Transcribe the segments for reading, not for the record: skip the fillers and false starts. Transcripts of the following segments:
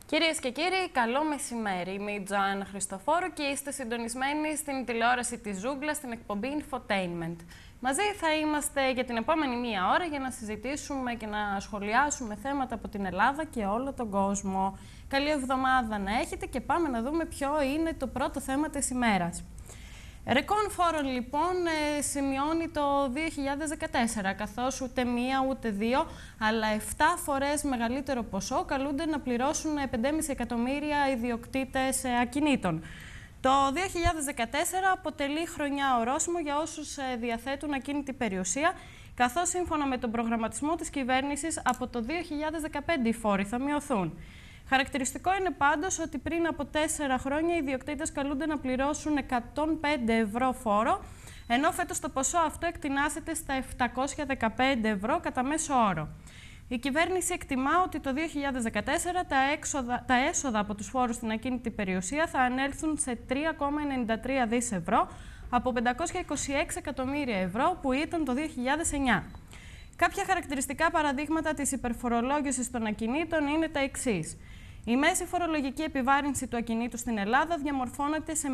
Κυρίες και κύριοι, καλό μεσημέρι. Είμαι η Τζοάννα Χριστοφόρου και είστε συντονισμένοι στην τηλεόραση της Ζούγκλα στην εκπομπή Infotainment. Μαζί θα είμαστε για την επόμενη μία ώρα για να συζητήσουμε και να σχολιάσουμε θέματα από την Ελλάδα και όλο τον κόσμο. Καλή εβδομάδα να έχετε και πάμε να δούμε ποιο είναι το πρώτο θέμα της ημέρας. Ρεκόρ φόρων λοιπόν σημειώνει το 2014, καθώς ούτε μία ούτε δύο, αλλά 7 φορές μεγαλύτερο ποσό καλούνται να πληρώσουν 5,5 εκατομμύρια ιδιοκτήτες ακινήτων. Το 2014 αποτελεί χρονιά ορόσημο για όσους διαθέτουν ακίνητη περιουσία, καθώς σύμφωνα με τον προγραμματισμό της κυβέρνησης από το 2015 οι φόροι θα μειωθούν. Χαρακτηριστικό είναι πάντως ότι πριν από 4 χρόνια οι ιδιοκτήτες καλούνται να πληρώσουν 105 ευρώ φόρο, ενώ φέτος το ποσό αυτό εκτινάσεται στα 715 ευρώ κατά μέσο όρο. Η κυβέρνηση εκτιμά ότι το 2014 τα έσοδα από τους φόρους στην ακίνητη περιουσία θα ανέλθουν σε 3,93 δις ευρώ από 526 εκατομμύρια ευρώ που ήταν το 2009. Κάποια χαρακτηριστικά παραδείγματα της υπερφορολόγησης των ακινήτων είναι τα εξής. Η μέση φορολογική επιβάρυνση του ακινήτου στην Ελλάδα διαμορφώνεται σε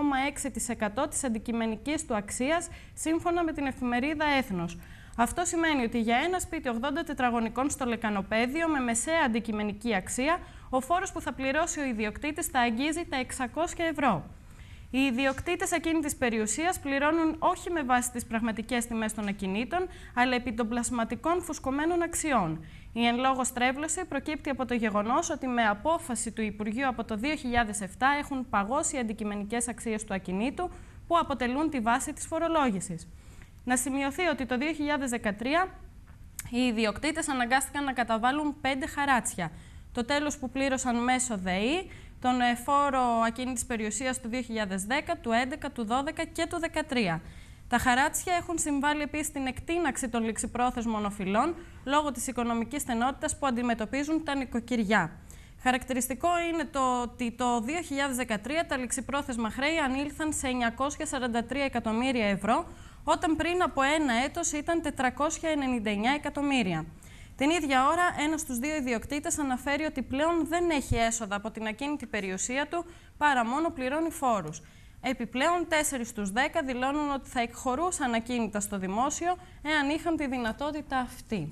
0,6% της αντικειμενικής του αξίας, σύμφωνα με την εφημερίδα Έθνος. Αυτό σημαίνει ότι για ένα σπίτι 80 τετραγωνικών στο Λεκανοπαίδιο με μεσαία αντικειμενική αξία, ο φόρος που θα πληρώσει ο ιδιοκτήτης θα αγγίζει τα 600 ευρώ. Οι ιδιοκτήτες ακίνητης περιουσίας πληρώνουν όχι με βάση τις πραγματικές τιμές των ακινήτων, αλλά επί των πλασματικών φουσκωμένων αξιών. Η εν λόγω στρέβλωση προκύπτει από το γεγονός ότι με απόφαση του Υπουργείου από το 2007 έχουν παγώσει οι αντικειμενικές αξίες του ακινήτου που αποτελούν τη βάση της φορολόγησης. Να σημειωθεί ότι το 2013 οι ιδιοκτήτες αναγκάστηκαν να καταβάλουν 5 χαράτσια. Το τέλος που πλήρωσαν μέσω ΔΕΗ, τον φόρο ακίνητης περιουσίας του 2010, του 2011, του 2012 και του 2013. Τα χαράτσια έχουν συμβάλει επίσης στην εκτείναξη των ληξιπρόθεσμων οφειλών λόγω της οικονομικής στενότητας που αντιμετωπίζουν τα νοικοκυριά. Χαρακτηριστικό είναι το ότι το 2013 τα ληξιπρόθεσμα χρέη ανήλθαν σε 943 εκατομμύρια ευρώ, όταν πριν από ένα έτος ήταν 499 εκατομμύρια. Την ίδια ώρα, ένας στους 2 ιδιοκτήτες αναφέρει ότι πλέον δεν έχει έσοδα από την ακίνητη περιουσία του, παρά μόνο πληρώνει φόρους. Επιπλέον, 4 στους 10 δηλώνουν ότι θα εκχωρούσαν ακίνητα στο δημόσιο, εάν είχαν τη δυνατότητα αυτή.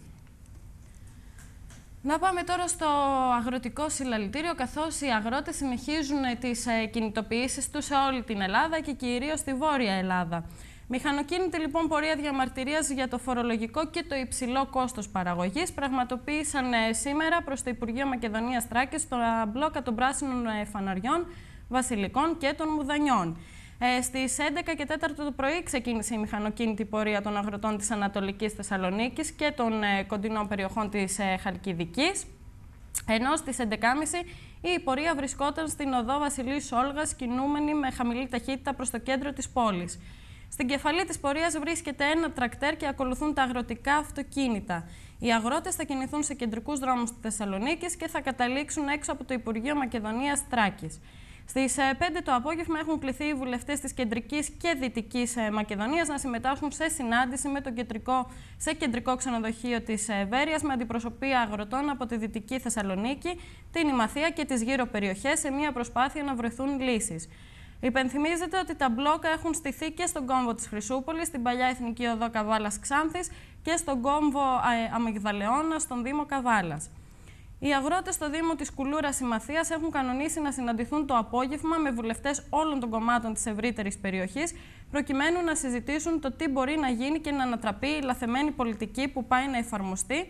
Να πάμε τώρα στο αγροτικό συλλαλητήριο, καθώς οι αγρότες συνεχίζουν τις κινητοποιήσεις τους σε όλη την Ελλάδα και κυρίως στη Βόρεια Ελλάδα. Μηχανοκίνητοι λοιπόν πορεία διαμαρτυρίας για το φορολογικό και το υψηλό κόστος παραγωγής πραγματοποίησαν σήμερα προς το Υπουργείο Μακεδονίας Τράκης τα μπλόκα των πράσινων φαναριών, βασιλικών και των μουδανιών. Στις 11 και 4 το πρωί ξεκίνησε η μηχανοκίνητη πορεία των αγροτών της Ανατολικής Θεσσαλονίκης και των κοντινών περιοχών της Χαλκιδικής, ενώ στις 11.30 η πορεία βρισκόταν στην οδό Βασιλής Όλγας, κινούμενη με χαμηλή ταχύτητα προς το κέντρο της πόλης. Στην κεφαλή της πορείας βρίσκεται ένα τρακτέρ και ακολουθούν τα αγροτικά αυτοκίνητα. Οι αγρότες θα κινηθούν σε κεντρικούς δρόμους της Θεσσαλονίκης και θα καταλήξουν έξω από το Υπουργείο Μακεδονίας Τράκης. Στις 5 το απόγευμα έχουν κληθεί οι βουλευτές της Κεντρικής και Δυτικής Μακεδονίας να συμμετάσχουν σε συνάντηση με σε κεντρικό ξενοδοχείο της Βέρειας με αντιπροσωπεία αγροτών από τη Δυτική Θεσσαλονίκη, την Ημαθία και τις γύρω περιοχές σε μια προσπάθεια να βρεθούν λύσεις. Υπενθυμίζεται ότι τα μπλόκα έχουν στηθεί και στον κόμβο της Χρυσούπολης, στην παλιά Εθνική Οδό Καβάλας Ξάνθης και στον κόμβο Αμυγδαλεώνα στον Δήμο Καβάλας. Οι αγρότες στο Δήμο της Κουλούρας Ημαθίας έχουν κανονίσει να συναντηθούν το απόγευμα με βουλευτές όλων των κομμάτων της ευρύτερης περιοχής, προκειμένου να συζητήσουν το τι μπορεί να γίνει και να ανατραπεί η λαθεμένη πολιτική που πάει να εφαρμοστεί,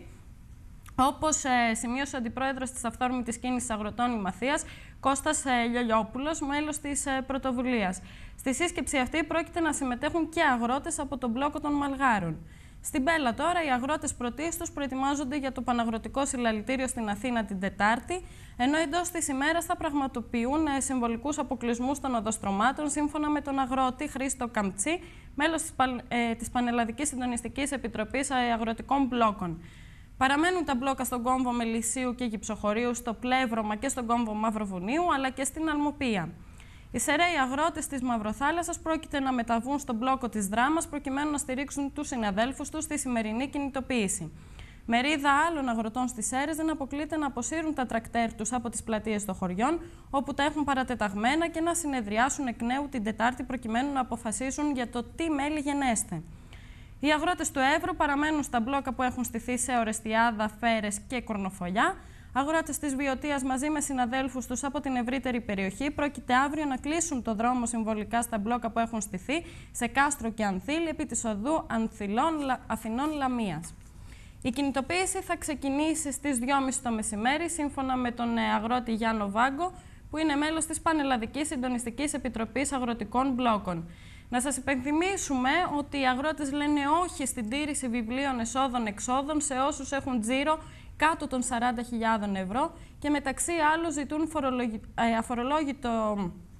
όπως σημείωσε ο Αντιπρόεδρος της Αυθόρμητης Κίνησης Αγροτών Ημαθίας, Κώστας Λιολιόπουλος, μέλος της πρωτοβουλίας. Στη σύσκεψη αυτή πρόκειται να συμμετέχουν και αγρότες από τον μπλόκο των Μαλγάρων. Στην Πέλα τώρα, οι αγρότες πρωτίστως προετοιμάζονται για το Παναγροτικό Συλλαλητήριο στην Αθήνα την Τετάρτη, ενώ εντός της ημέρας θα πραγματοποιούν συμβολικούς αποκλεισμούς των οδοστρωμάτων, σύμφωνα με τον αγρότη Χρήστο Καμτσί, μέλος της Πανελλαδικής Συντονιστικής Επιτροπής Αγροτικών Μπλόκων. Παραμένουν τα μπλόκα στον κόμβο Μελισσίου και Κυψοχωρίου, στο Πλεύρωμα και στον κόμβο Μαυροβουνίου, αλλά και στην Αλμοπία. Οι σεραίοι αγρότες της Μαυροθάλασσας πρόκειται να μεταβούν στον μπλόκο της Δράμας προκειμένου να στηρίξουν τους συναδέλφους τους στη σημερινή κινητοποίηση. Μερίδα άλλων αγροτών στις Σέρρες δεν αποκλείται να αποσύρουν τα τρακτέρ τους από τις πλατείες των χωριών, όπου τα έχουν παρατεταγμένα, και να συνεδριάσουν εκ νέου την Τετάρτη προκειμένου να αποφασίσουν για το τι μέλη γενέστε. Οι αγρότες του Εύρου παραμένουν στα μπλόκα που έχουν στηθεί σε Ορεστιάδα, Φέρες και Κορνοφολιά. Αγρότες της Βιωτίας μαζί με συναδέλφους τους από την ευρύτερη περιοχή πρόκειται αύριο να κλείσουν το δρόμο συμβολικά στα μπλόκα που έχουν στηθεί σε Κάστρο και Ανθήλη επί της οδού Αθηνών Λαμίας. Η κινητοποίηση θα ξεκινήσει στις 2.30 το μεσημέρι, σύμφωνα με τον αγρότη Γιάννο Βάγκο, που είναι μέλος της Πανελλαδικής Συντονιστικής Επιτροπής Αγροτικών Μπλόκων. Να σας υπενθυμίσουμε ότι οι αγρότες λένε όχι στην τήρηση βιβλίων εσόδων-εξόδων σε όσους έχουν τζίρο κάτω των 40.000 ευρώ και μεταξύ άλλων ζητούν αφορολόγητο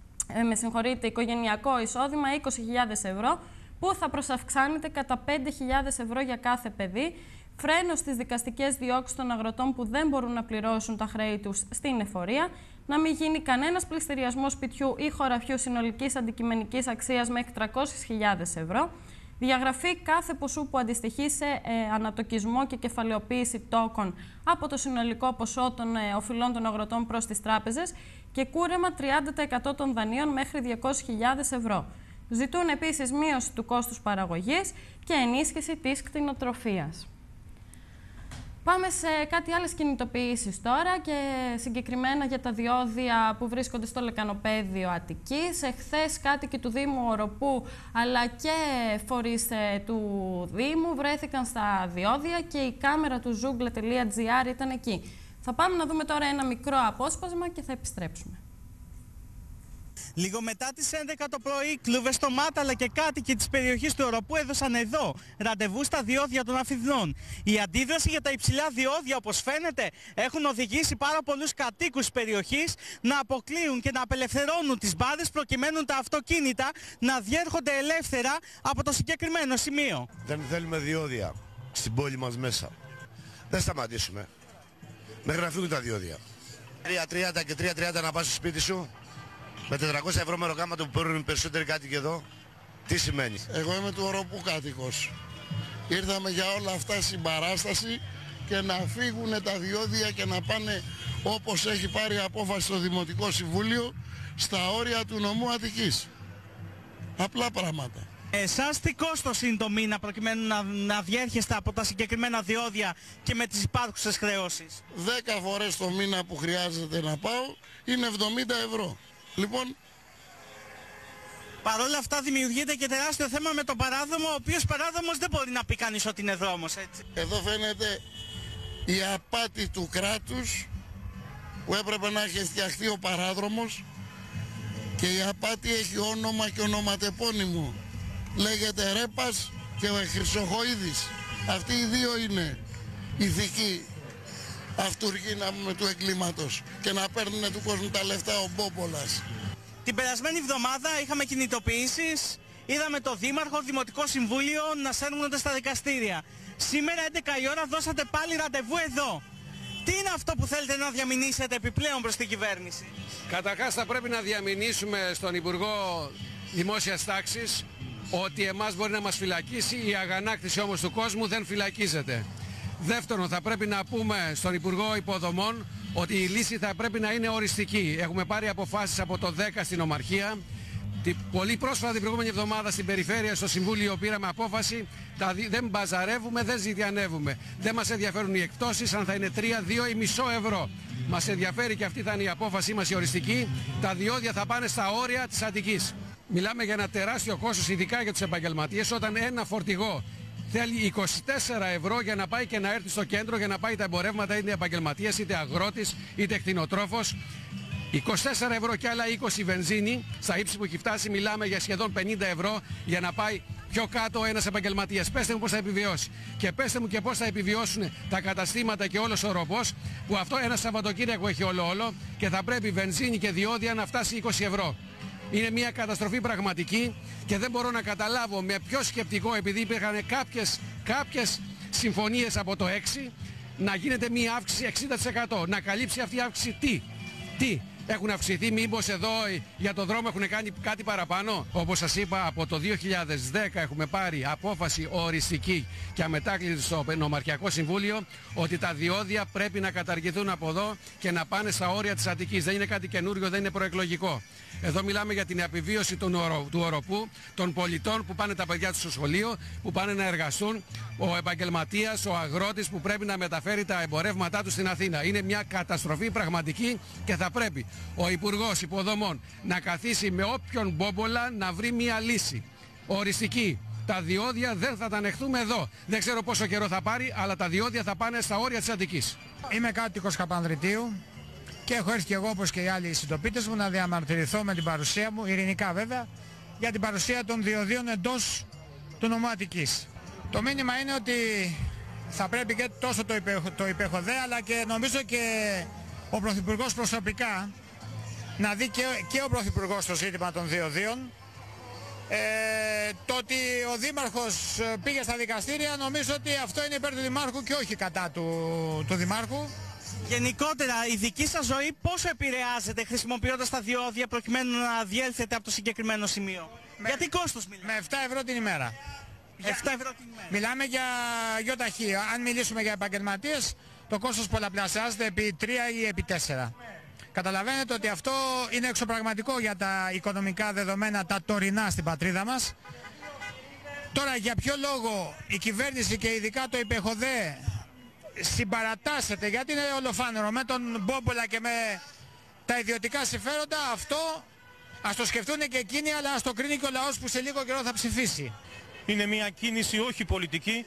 οικογενειακό εισόδημα 20.000 ευρώ, που θα προσαυξάνεται κατά 5.000 ευρώ για κάθε παιδί, φρένο στις δικαστικές διώξεις των αγροτών που δεν μπορούν να πληρώσουν τα χρέη τους στην εφορία, να μην γίνει κανένας πληστηριασμός σπιτιού ή χωραφιού συνολικής αντικειμενικής αξίας μέχρι 300.000 ευρώ, διαγραφή κάθε ποσού που αντιστοιχεί σε ανατοκισμό και κεφαλαιοποίηση τόκων από το συνολικό ποσό των οφειλών των αγροτών προς τις τράπεζες και κούρεμα 30% των δανείων μέχρι 200.000 ευρώ. Ζητούν επίσης μείωση του κόστους παραγωγής και ενίσχυση της κτηνοτροφίας. Πάμε σε κάτι άλλες κινητοποιήσεις τώρα, και συγκεκριμένα για τα διόδια που βρίσκονται στο λεκανοπαίδιο Αττικής. Εχθές κάτοικοι του Δήμου Οροπού αλλά και φορείς του Δήμου βρέθηκαν στα διόδια και η κάμερα του Zoogla.gr ήταν εκεί. Θα πάμε να δούμε τώρα ένα μικρό απόσπασμα και θα επιστρέψουμε. Λίγο μετά τις 11 το πρωί, κλούβες στο Μάτα αλλά και κάτοικοι της περιοχής του Οροπού έδωσαν εδώ ραντεβού στα διόδια των Αφιδνών. Η αντίδραση για τα υψηλά διόδια, όπως φαίνεται, έχουν οδηγήσει πάρα πολλούς κατοίκους της περιοχής να αποκλείουν και να απελευθερώνουν τις μπάδες προκειμένου τα αυτοκίνητα να διέρχονται ελεύθερα από το συγκεκριμένο σημείο. Δεν θέλουμε διόδια στην πόλη μας μέσα. Δεν σταματήσουμε μέχρι να φύγουν τα διόδια. 3.30 και 3.30 να πας στο σπίτι σου. Με 400 ευρώ μεροκάματο που παίρνουν περισσότεροι κάτοικοι εδώ, τι σημαίνει? Εγώ είμαι του Οροπού κάτοικος. Ήρθαμε για όλα αυτά συμπαράσταση και να φύγουν τα διόδια και να πάνε όπως έχει πάρει απόφαση στο Δημοτικό Συμβούλιο στα όρια του νομού Αττικής. Απλά πράγματα. Εσάς τι κόστος είναι το μήνα προκειμένου να διέρχεστε από τα συγκεκριμένα διόδια και με τις υπάρχουσες χρεώσεις? 10 φορές το μήνα που χρειάζεται να πάω είναι 70 ευρώ. Λοιπόν, παρ' όλα αυτά δημιουργείται και τεράστιο θέμα με τον παράδομο, ο οποίος παράδομος δεν μπορεί να πει κανείς ότι είναι δρόμος, έτσι. Εδώ φαίνεται η απάτη του κράτους που έπρεπε να έχει φτιαχτεί ο παράδρομος, και η απάτη έχει όνομα και ονοματεπώνυμο. Λέγεται Ρέπας και ο Χρυσοχοΐδης. Αυτοί οι δύο είναι ηθικοί αυτούργοι, να πούμε, του εγκλήματος, και να παίρνουν του κόσμου τα λεφτά ο Μπόπολας. Την περασμένη εβδομάδα είχαμε κινητοποιήσεις, είδαμε το Δήμαρχο, Δημοτικό Συμβούλιο να σέρνονται στα δικαστήρια. Σήμερα 11 η ώρα δώσατε πάλι ραντεβού εδώ. Τι είναι αυτό που θέλετε να διαμηνήσετε επιπλέον προς την κυβέρνηση? Καταρχάς θα πρέπει να διαμηνήσουμε στον Υπουργό Δημόσιας Τάξης ότι εμάς μπορεί να μας φυλακίσει, η αγανάκτηση όμως του κόσμου δεν φυλακίζεται. Δεύτερον, θα πρέπει να πούμε στον Υπουργό Υποδομών ότι η λύση θα πρέπει να είναι οριστική. Έχουμε πάρει αποφάσεις από το 10 στην Ομαρχία. Πολύ πρόσφατα την προηγούμενη εβδομάδα στην Περιφέρεια, στο Συμβούλιο, πήραμε απόφαση. Δεν μπαζαρεύουμε, δεν ζητιανεύουμε. Δεν μας ενδιαφέρουν οι εκπτώσεις, αν θα είναι 3, 2 ή μισό ευρώ. Μας ενδιαφέρει, και αυτή θα είναι η απόφασή μας η οριστική. Τα διόδια θα πάνε στα όρια της Αττικής. Μιλάμε για ένα τεράστιο κόστος, ειδικά για τους επαγγελματίες, όταν ένα φορτηγό θέλει 24 ευρώ για να πάει και να έρθει στο κέντρο, για να πάει τα εμπορεύματα, είτε επαγγελματίας, είτε αγρότης, είτε κτηνοτρόφος. 24 ευρώ και άλλα 20 βενζίνη, στα ύψη που έχει φτάσει μιλάμε για σχεδόν 50 ευρώ για να πάει πιο κάτω ένας επαγγελματίας. Πέστε μου πώς θα επιβιώσει. Και πέστε μου και πώς θα επιβιώσουν τα καταστήματα και όλος ο Οροπός, που αυτό ένα Σαββατοκύριακο έχει όλο και θα πρέπει βενζίνη και διόδια να φτάσει 20 ευρώ. Είναι μια καταστροφή πραγματική και δεν μπορώ να καταλάβω με ποιο σκεπτικό, επειδή υπήρχαν κάποιες συμφωνίες από το 6, να γίνεται μια αύξηση 60%. Να καλύψει αυτή η αύξηση τι? έχουν αυξηθεί, μήπως εδώ για το δρόμο έχουν κάνει κάτι παραπάνω? Όπως σας είπα, από το 2010 έχουμε πάρει απόφαση οριστική και αμετάκλητη στο Νομαρχιακό Συμβούλιο ότι τα διόδια πρέπει να καταργηθούν από εδώ και να πάνε στα όρια της Αττικής. Δεν είναι κάτι καινούριο, δεν είναι προεκλογικό. Εδώ μιλάμε για την επιβίωση του οροπού, των πολιτών που πάνε τα παιδιά τους στο σχολείο, που πάνε να εργαστούν, ο επαγγελματίας, ο αγρότης που πρέπει να μεταφέρει τα εμπορεύματά του στην Αθήνα. Είναι μια καταστροφή πραγματική και θα πρέπει ο Υπουργός Υποδομών να καθίσει με όποιον μπόμπολα να βρει μια λύση οριστική. Τα διόδια δεν θα τα ανεχθούμε εδώ. Δεν ξέρω πόσο καιρό θα πάρει, αλλά τα διόδια θα πάνε στα όρια της Αττικής. Είμαι κάτοικος Καπανδριτίου και έχω έρθει και εγώ όπως και οι άλλοι συντοπίτες μου να διαμαρτυρηθώ με την παρουσία μου, ειρηνικά βέβαια, για την παρουσία των διοδίων εντός του νομού Αττικής. Το μήνυμα είναι ότι θα πρέπει και τόσο το ΥΠΕΧΟΔΕ αλλά και νομίζω και ο Πρωθυπουργός προσωπικά να δει και ο Πρωθυπουργός το ζήτημα των διοδίων. Το ότι ο Δήμαρχος πήγε στα δικαστήρια νομίζω ότι αυτό είναι υπέρ του Δημάρχου και όχι κατά του Δημάρχου. Γενικότερα, η δική σας ζωή πόσο επηρεάζεται χρησιμοποιώντας τα διόδια προκειμένου να διέλθετε από το συγκεκριμένο σημείο? Γιατί κόστος μιλάμε? Με 7 ευρώ την ημέρα. 7 ευρώ την ημέρα. Μιλάμε για ΙΟΤΑΧΗ. Αν μιλήσουμε για επαγγελματίες, το κόστος πολλαπλασιάζεται επί 3 ή επί 4. Καταλαβαίνετε ότι αυτό είναι εξωπραγματικό για τα οικονομικά δεδομένα τα τωρινά στην πατρίδα μας. Τώρα για ποιο λόγο η κυβέρνηση και ειδικά το ΥΠΕΧΟΔΕ συμπαρατάσσεται, γιατί είναι ολοφάνερο, με τον μπόμπολα και με τα ιδιωτικά συμφέροντα, αυτό ας το σκεφτούν και εκείνοι, αλλά ας το κρίνει και ο λαός που σε λίγο καιρό θα ψηφίσει. Είναι μια κίνηση όχι πολιτική.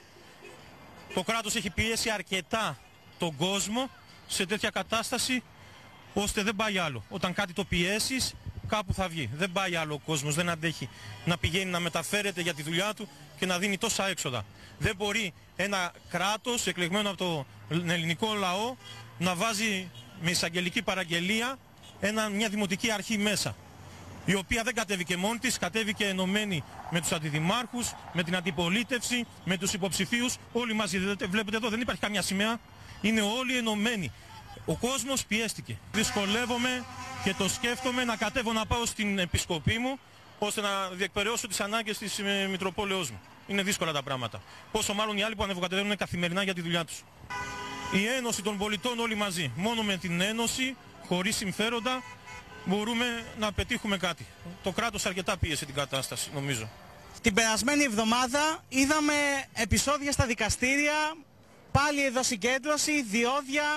Το κράτος έχει πιέσει αρκετά τον κόσμο σε τέτοια κατάσταση ώστε δεν πάει άλλο. Όταν κάτι το πιέσεις, κάπου θα βγει. Δεν πάει άλλο ο κόσμος, δεν αντέχει να πηγαίνει να μεταφέρεται για τη δουλειά του και να δίνει τόσα έξοδα. Δεν μπορεί ένα κράτος εκλεγμένο από τον ελληνικό λαό να βάζει με εισαγγελική παραγγελία μια δημοτική αρχή μέσα, η οποία δεν κατέβηκε μόνη της, κατέβηκε ενωμένη με τους αντιδημάρχους, με την αντιπολίτευση, με τους υποψηφίους, όλοι μαζί. Βλέπετε εδώ δεν υπάρχει καμιά σημαία, είναι όλοι ενωμένοι. Ο κόσμος πιέστηκε. Δυσκολεύομαι και το σκέφτομαι να κατέβω να πάω στην επισκοπή μου ώστε να διεκπεραιώσω τις ανάγκες της Μητροπόλεως μου. Είναι δύσκολα τα πράγματα. Πόσο μάλλον οι άλλοι που ανεβοκατεβαίνουν καθημερινά για τη δουλειά τους. Η ένωση των πολιτών όλοι μαζί. Μόνο με την ένωση, χωρίς συμφέροντα, μπορούμε να πετύχουμε κάτι. Το κράτος αρκετά πίεσε την κατάσταση, νομίζω. Την περασμένη εβδομάδα είδαμε επεισόδια στα δικαστήρια, πάλι εδώ συγκέντρωση, διόδια,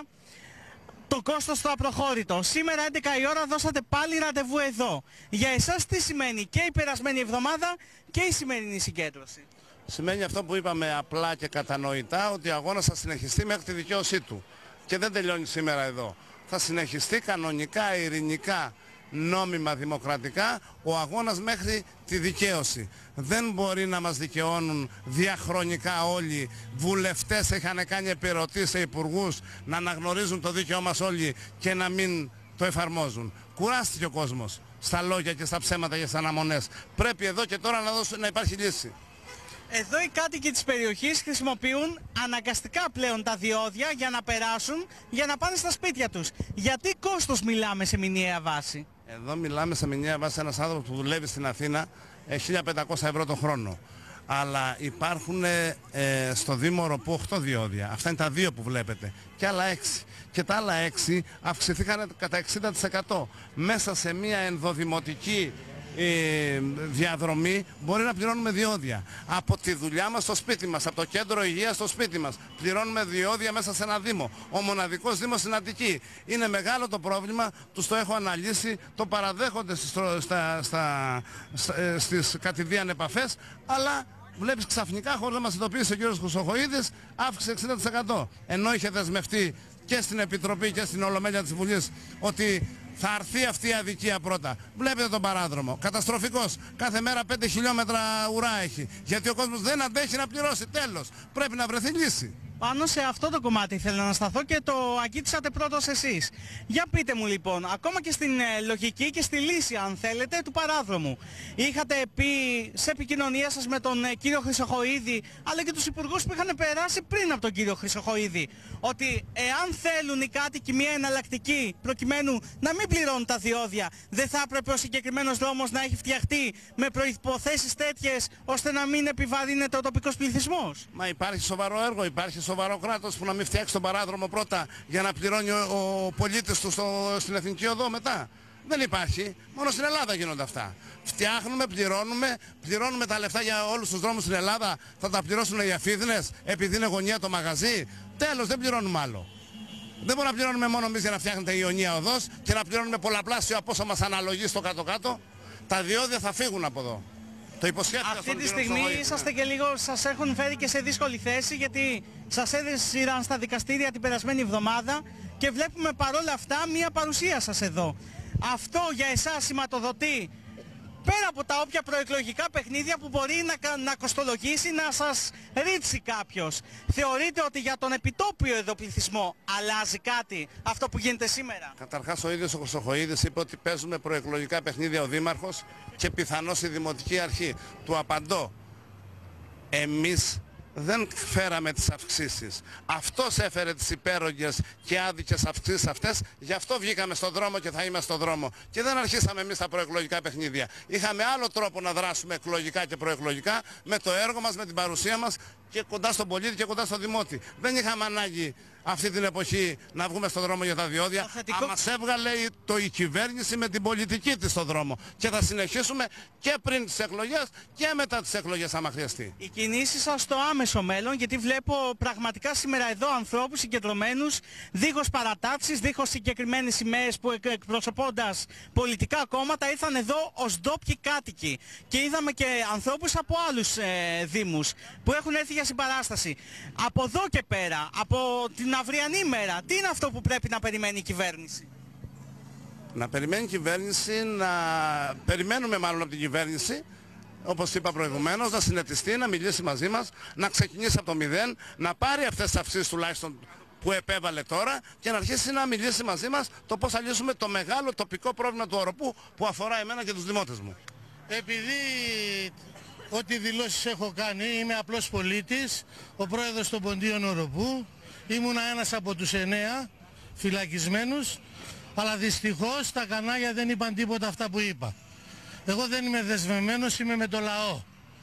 το κόστος το απροχώρητο. Σήμερα 11 η ώρα δώσατε πάλι ραντεβού εδώ. Για εσάς τι σημαίνει και η περασμένη εβδομάδα και η σημερινή συγκέντρωση? Σημαίνει αυτό που είπαμε απλά και κατανοητά, ότι ο αγώνας θα συνεχιστεί μέχρι τη δικαίωσή του. Και δεν τελειώνει σήμερα εδώ. Θα συνεχιστεί κανονικά, ειρηνικά, νόμιμα, δημοκρατικά ο αγώνας μέχρι τη δικαίωση. Δεν μπορεί να μας δικαιώνουν διαχρονικά όλοι. Βουλευτές είχαν κάνει επιερωτήσεις σε υπουργούς να αναγνωρίζουν το δίκαιό μας όλοι και να μην το εφαρμόζουν. Κουράστηκε ο κόσμος στα λόγια και στα ψέματα και στις αναμονές. Πρέπει εδώ και τώρα να υπάρχει λύση. Εδώ οι κάτοικοι της περιοχής χρησιμοποιούν αναγκαστικά πλέον τα διόδια για να περάσουν, για να πάνε στα σπίτια τους. Γιατί κόστος μιλάμε σε μηνιαία βάση? Εδώ μιλάμε σε μηνιαία βάση ένας άνθρωπος που δουλεύει στην Αθήνα 1.500 ευρώ το χρόνο. Αλλά υπάρχουν στο Δήμο Οροπού 8 διόδια. Αυτά είναι τα 2 που βλέπετε. Και άλλα 6. Και τα άλλα 6 αυξηθήκαν κατά 60%. Μέσα σε μια ενδοδημοτική διαδρομή μπορεί να πληρώνουμε διόδια. Από τη δουλειά μας στο σπίτι μας, από το κέντρο υγείας στο σπίτι μας, πληρώνουμε διόδια μέσα σε ένα δήμο. Ο μοναδικός δήμος στην Αττική. Είναι μεγάλο το πρόβλημα, τους το έχω αναλύσει, το παραδέχονται στις κατηδίαν επαφές, αλλά βλέπεις ξαφνικά, χωρίς να μας ειδοποιήσει ο κ. Χρυσοχοΐδης, αύξησε 60%. Ενώ είχε δεσμευτεί και στην Επιτροπή και στην Ολομέλεια της Βουλής ότι θα αρθεί αυτή η αδικία πρώτα. Βλέπετε τον παράδρομο. Καταστροφικός. Κάθε μέρα 5 χιλιόμετρα ουρά έχει. Γιατί ο κόσμος δεν αντέχει να πληρώσει. Τέλος. Πρέπει να βρεθεί λύση. Πάνω σε αυτό το κομμάτι ήθελα να σταθώ και το αγγίξατε πρώτος εσείς. Για πείτε μου λοιπόν, ακόμα και στην λογική και στη λύση αν θέλετε του παράδρομου. Είχατε πει σε επικοινωνία σας με τον κύριο Χρυσοχοΐδη αλλά και τους υπουργούς που είχαν περάσει πριν από τον κύριο Χρυσοχοΐδη ότι εάν θέλουν οι κάτοικοι μια εναλλακτική προκειμένου να μην πληρώνουν τα διόδια, δεν θα έπρεπε ο συγκεκριμένος δρόμος να έχει φτιαχτεί με προϋποθέσεις τέτοιες ώστε να μην επιβαρύνεται ο τοπικός πληθυσμός? Μα υπάρχει σοβαρό έργο, υπάρχει σοβαρό κράτος που να μην φτιάξει τον παράδρομο πρώτα για να πληρώνει ο πολίτης του στην Εθνική Οδό μετά? Δεν υπάρχει. Μόνο στην Ελλάδα γίνονται αυτά. Φτιάχνουμε, πληρώνουμε τα λεφτά για όλους τους δρόμους στην Ελλάδα. Θα τα πληρώσουν οι αφίδνες επειδή είναι γωνία το μαγαζί? Τέλος, δεν πληρώνουμε άλλο. Δεν μπορούμε να πληρώνουμε μόνο εμείς για να φτιάχνεται η Ιωνία Οδός και να πληρώνουμε πολλαπλάσιο από όσα μας αναλογεί στο κάτω-κάτω. Τα διόδια θα φύγουν από εδώ. Το υποσχέθηκα. Αυτή τη στιγμή είσαστε και λίγο, σας έχουν φέρει και σε δύσκολη θέση γιατί σας έδεσαν στα δικαστήρια την περασμένη εβδομάδα και βλέπουμε παρόλα αυτά μία παρουσία σας εδώ. Αυτό για εσάς σηματοδοτεί, πέρα από τα όποια προεκλογικά παιχνίδια που μπορεί να κοστολογήσει, να σας ρίξει κάποιος, θεωρείτε ότι για τον επιτόπιο εδώ πληθυσμό αλλάζει κάτι αυτό που γίνεται σήμερα? Καταρχάς ο ίδιος ο Χρυσοχοΐδης είπε ότι παίζουμε προεκλογικά παιχνίδια ο Δήμαρχος και πιθανώς η Δημοτική Αρχή. Του απαντώ, εμείς δεν φέραμε τις αυξήσεις. Αυτός έφερε τις υπέρογγες και άδικες αυξήσεις αυτές, γι' αυτό βγήκαμε στον δρόμο και θα είμαστε στον δρόμο. Και δεν αρχίσαμε εμείς τα προεκλογικά παιχνίδια. Είχαμε άλλο τρόπο να δράσουμε εκλογικά και προεκλογικά, με το έργο μας, με την παρουσία μας και κοντά στον πολίτη και κοντά στον δημότη. Δεν είχαμε ανάγκη αυτή την εποχή να βγούμε στον δρόμο για τα διόδια. Αν μας έβγαλε η κυβέρνηση με την πολιτική της στον δρόμο. Και θα συνεχίσουμε και πριν τις εκλογές και μετά τις εκλογές άμα χρειαστεί. Οι κινήσεις σας στο άμεσο μέλλον, γιατί βλέπω πραγματικά σήμερα εδώ ανθρώπους συγκεντρωμένους, δίχως παρατάξεις, δίχως συγκεκριμένες σημαίες που εκπροσωπώντας πολιτικά κόμματα ήρθαν εδώ ως ντόπιοι κάτοικοι. Και είδαμε και ανθρώπους από άλλους δήμους που έχουν έρθει για συμπαράσταση. Από εδώ και πέρα, από την αυριανή μέρα, τι είναι αυτό που πρέπει να περιμένει η κυβέρνηση? Να περιμένει η κυβέρνηση, περιμένουμε μάλλον από την κυβέρνηση, όπως είπα προηγουμένως, να συνετιστεί, να μιλήσει μαζί μας, να ξεκινήσει από το μηδέν, να πάρει αυτές τις αυξήσεις τουλάχιστον που επέβαλε τώρα και να αρχίσει να μιλήσει μαζί μας το πώς θα λύσουμε το μεγάλο τοπικό πρόβλημα του Οροπού που αφορά εμένα και τους δημότες μου. Επειδή ό,τι δηλώσεις έχω κάνει, είμαι απλός πολίτης, ο πρόεδρος των Ποντίων Οροπού, ήμουνα ένας από τους 9 φυλακισμένους, αλλά δυστυχώς τα κανάλια δεν είπαν τίποτα αυτά που είπα. Εγώ δεν είμαι δεσμευμένος, είμαι με το λαό.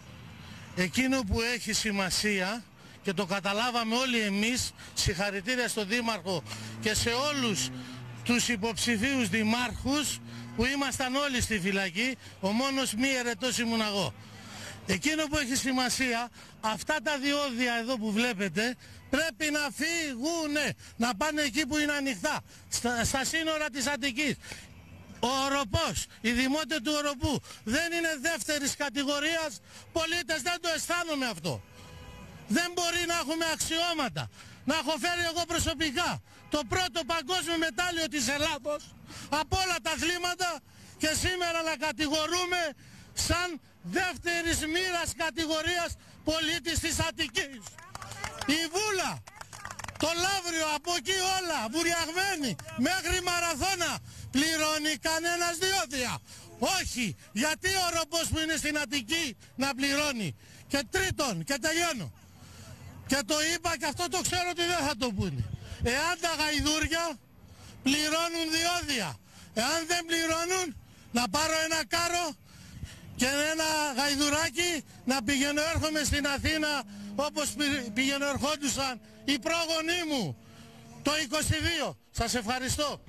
Εκείνο που έχει σημασία και το καταλάβαμε όλοι εμείς, συγχαρητήρια στον Δήμαρχο και σε όλους τους υποψηφίους δημάρχους που ήμασταν όλοι στη φυλακή, ο μόνος μη αιρετός ήμουν εγώ. Εκείνο που έχει σημασία, αυτά τα διόδια εδώ που βλέπετε πρέπει να φύγουνε, να πάνε εκεί που είναι ανοιχτά, στα σύνορα της Αττικής. Ο Οροπός, οι δημότες του Οροπού δεν είναι δεύτερης κατηγορίας πολίτες, δεν το αισθάνομαι αυτό. Δεν μπορεί να έχουμε αξιώματα. Να έχω φέρει εγώ προσωπικά το πρώτο παγκόσμιο μετάλλιο της Ελλάδος από όλα τα αθλήματα και σήμερα να κατηγορούμε σαν δεύτερης μοίρας κατηγορίας πολίτης της Αττικής. Η Βούλα, το Λαύριο, από εκεί όλα, βουριαγμένοι, μέχρι Μαραθώνα, πληρώνει κανένας διόδια? Όχι, γιατί ο Οροπός που είναι στην Αττική να πληρώνει? Και τρίτον, και τελειώνω, και το είπα και αυτό το ξέρω ότι δεν θα το πούνε, εάν τα γαϊδούρια πληρώνουν διόδια, εάν δεν πληρώνουν, να πάρω ένα κάρο και ένα γαϊδουράκι να πηγαίνω έρχομαι στην Αθήνα όπως πηγαίνω ερχόντουσαν οι πρόγονοί μου το 22. Σας ευχαριστώ.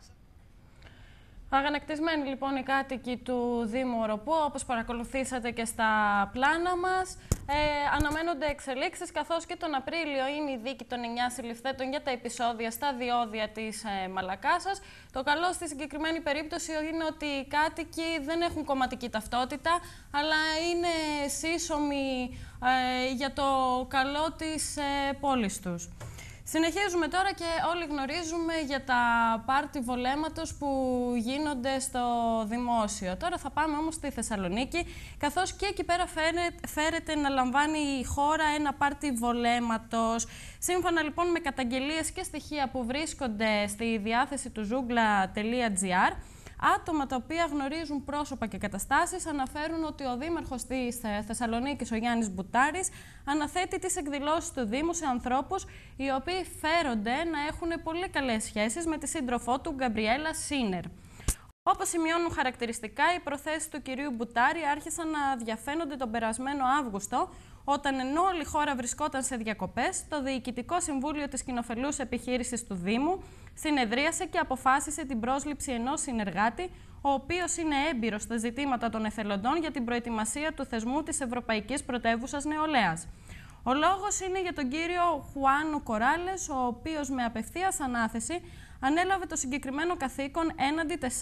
Αγανακτισμένοι λοιπόν οι κάτοικοι του Δήμου Οροπού, όπως παρακολουθήσατε και στα πλάνα μας. Αναμένονται εξελίξεις, καθώς και τον Απρίλιο είναι η δίκη των 9 συλληφθέντων για τα επεισόδια στα διόδια της Μαλακάσας. Το καλό στη συγκεκριμένη περίπτωση είναι ότι οι κάτοικοι δεν έχουν κομματική ταυτότητα, αλλά είναι σύσσωμοι για το καλό της πόλης τους. Συνεχίζουμε τώρα και όλοι γνωρίζουμε για τα πάρτι βολέματος που γίνονται στο δημόσιο. Τώρα θα πάμε όμως στη Θεσσαλονίκη, καθώς και εκεί πέρα φέρεται να λαμβάνει η χώρα ένα πάρτι βολέματος. Σύμφωνα λοιπόν με καταγγελίες και στοιχεία που βρίσκονται στη διάθεση του zoogla.gr, άτομα τα οποία γνωρίζουν πρόσωπα και καταστάσεις αναφέρουν ότι ο δήμαρχος της Θεσσαλονίκης, ο Γιάννης Μπουτάρης, αναθέτει τις εκδηλώσεις του Δήμου σε ανθρώπους οι οποίοι φέρονται να έχουν πολύ καλές σχέσεις με τη σύντροφό του, Γκαμπριέλα Σίνερ. Όπως σημειώνουν χαρακτηριστικά, οι προθέσεις του κυρίου Μπουτάρη άρχισαν να διαφαίνονται τον περασμένο Αύγουστο, όταν ενώ όλη η χώρα βρισκόταν σε διακοπές, το Διοικητικό Συμβούλιο της Κοινοφελούς Επιχείρησης του Δήμου συνεδρίασε και αποφάσισε την πρόσληψη ενός συνεργάτη, ο οποίος είναι έμπειρος στα ζητήματα των εθελοντών για την προετοιμασία του θεσμού της Ευρωπαϊκής Πρωτεύουσας Νεολαίας. Ο λόγος είναι για τον κύριο Χουάνο Κοράλες, ο οποίος με απευθείας ανάθεση ανέλαβε το συγκεκριμένο καθήκον έναντι 4.920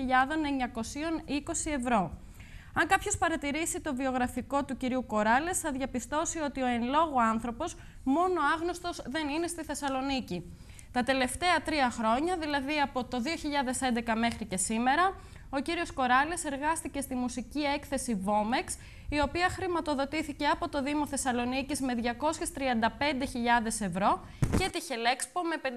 ευρώ. Αν κάποιος παρατηρήσει το βιογραφικό του κυρίου Κοράλες, θα διαπιστώσει ότι ο εν λόγω άνθρωπος μόνο άγνωστος δεν είναι στη Θεσσαλονίκη. Τα τελευταία 3 χρόνια, δηλαδή από το 2011 μέχρι και σήμερα, ο κύριος Κοράλες εργάστηκε στη μουσική έκθεση Vomex, η οποία χρηματοδοτήθηκε από το Δήμο Θεσσαλονίκης με 235.000 ευρώ και τη Χελέξπο με 500.000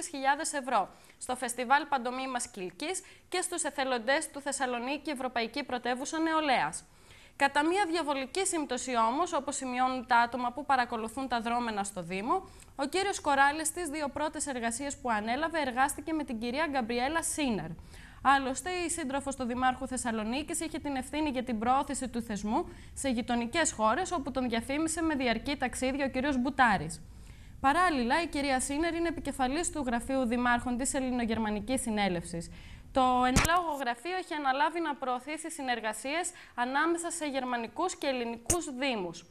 ευρώ, στο Φεστιβάλ Παντομήμας Κιλκής και στους εθελοντές του Θεσσαλονίκη Ευρωπαϊκή Πρωτεύουσα Νεολαίας. Κατά μία διαβολική σύμπτωση όμως, όπως σημειώνουν τα άτομα που παρακολουθούν τα δρόμενα στο Δήμο, ο κύριος Κοράλες στις 2 πρώτες εργασίες που ανέλαβε εργάστηκε με την κυρία Γκαμπριέλα Σίνερ. Άλλωστε, η σύντροφος του Δημάρχου Θεσσαλονίκης είχε την ευθύνη για την προώθηση του θεσμού σε γειτονικές χώρες, όπου τον διαφήμισε με διαρκή ταξίδια ο κύριος Μπουτάρης. Παράλληλα, η κυρία Σίνερ είναι επικεφαλής του Γραφείου Δημάρχων της Ελληνογερμανικής Συνέλευσης. Το εν λόγω γραφείο έχει αναλάβει να προωθήσει συνεργασίες ανάμεσα σε γερμανικούς και ελληνικούς δήμους.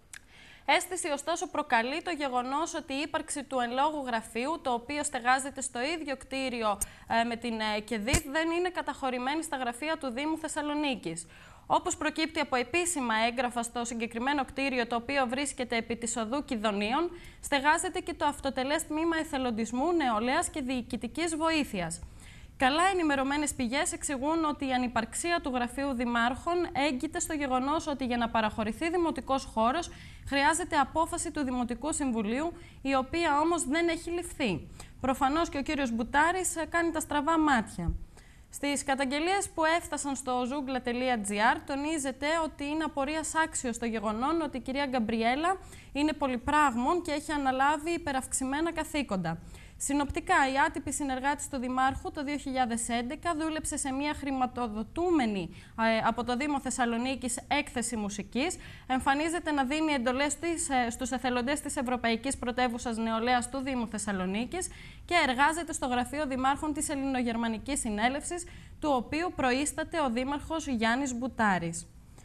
Αίσθηση, ωστόσο, προκαλεί το γεγονός ότι η ύπαρξη του εν λόγω γραφείου, το οποίο στεγάζεται στο ίδιο κτίριο με την ΚΕΔΙΔ, δεν είναι καταχωρημένη στα γραφεία του Δήμου Θεσσαλονίκης. Όπως προκύπτει από επίσημα έγγραφα, στο συγκεκριμένο κτίριο, το οποίο βρίσκεται επί της οδού Κιδωνίων, στεγάζεται και το αυτοτελές τμήμα εθελοντισμού, νεολαίας και διοικητικής βοήθειας. Καλά ενημερωμένες πηγές εξηγούν ότι η ανυπαρξία του Γραφείου Δημάρχων έγκυται στο γεγονός ότι για να παραχωρηθεί δημοτικός χώρος χρειάζεται απόφαση του Δημοτικού Συμβουλίου, η οποία όμως δεν έχει ληφθεί. Προφανώς και ο κύριος Μπουτάρης κάνει τα στραβά μάτια. Στις καταγγελίες που έφτασαν στο zoogla.gr τονίζεται ότι είναι απορίας άξιο στο γεγονός ότι η κυρία Γκαμπριέλα είναι πολυπράγμων και έχει αναλάβει υπεραυξημένα καθήκοντα. Συνοπτικά, η άτυπη συνεργάτης του Δημάρχου το 2011 δούλεψε σε μια χρηματοδοτούμενη από το Δήμο Θεσσαλονίκης έκθεση μουσικής, εμφανίζεται να δίνει εντολές στους εθελοντές της Ευρωπαϊκής Πρωτεύουσας Νεολαίας του Δήμου Θεσσαλονίκης και εργάζεται στο Γραφείο Δημάρχων της Ελληνογερμανικής Συνέλευσης, του οποίου προείσταται ο Δήμαρχος Γιάννης Μπουτάρης.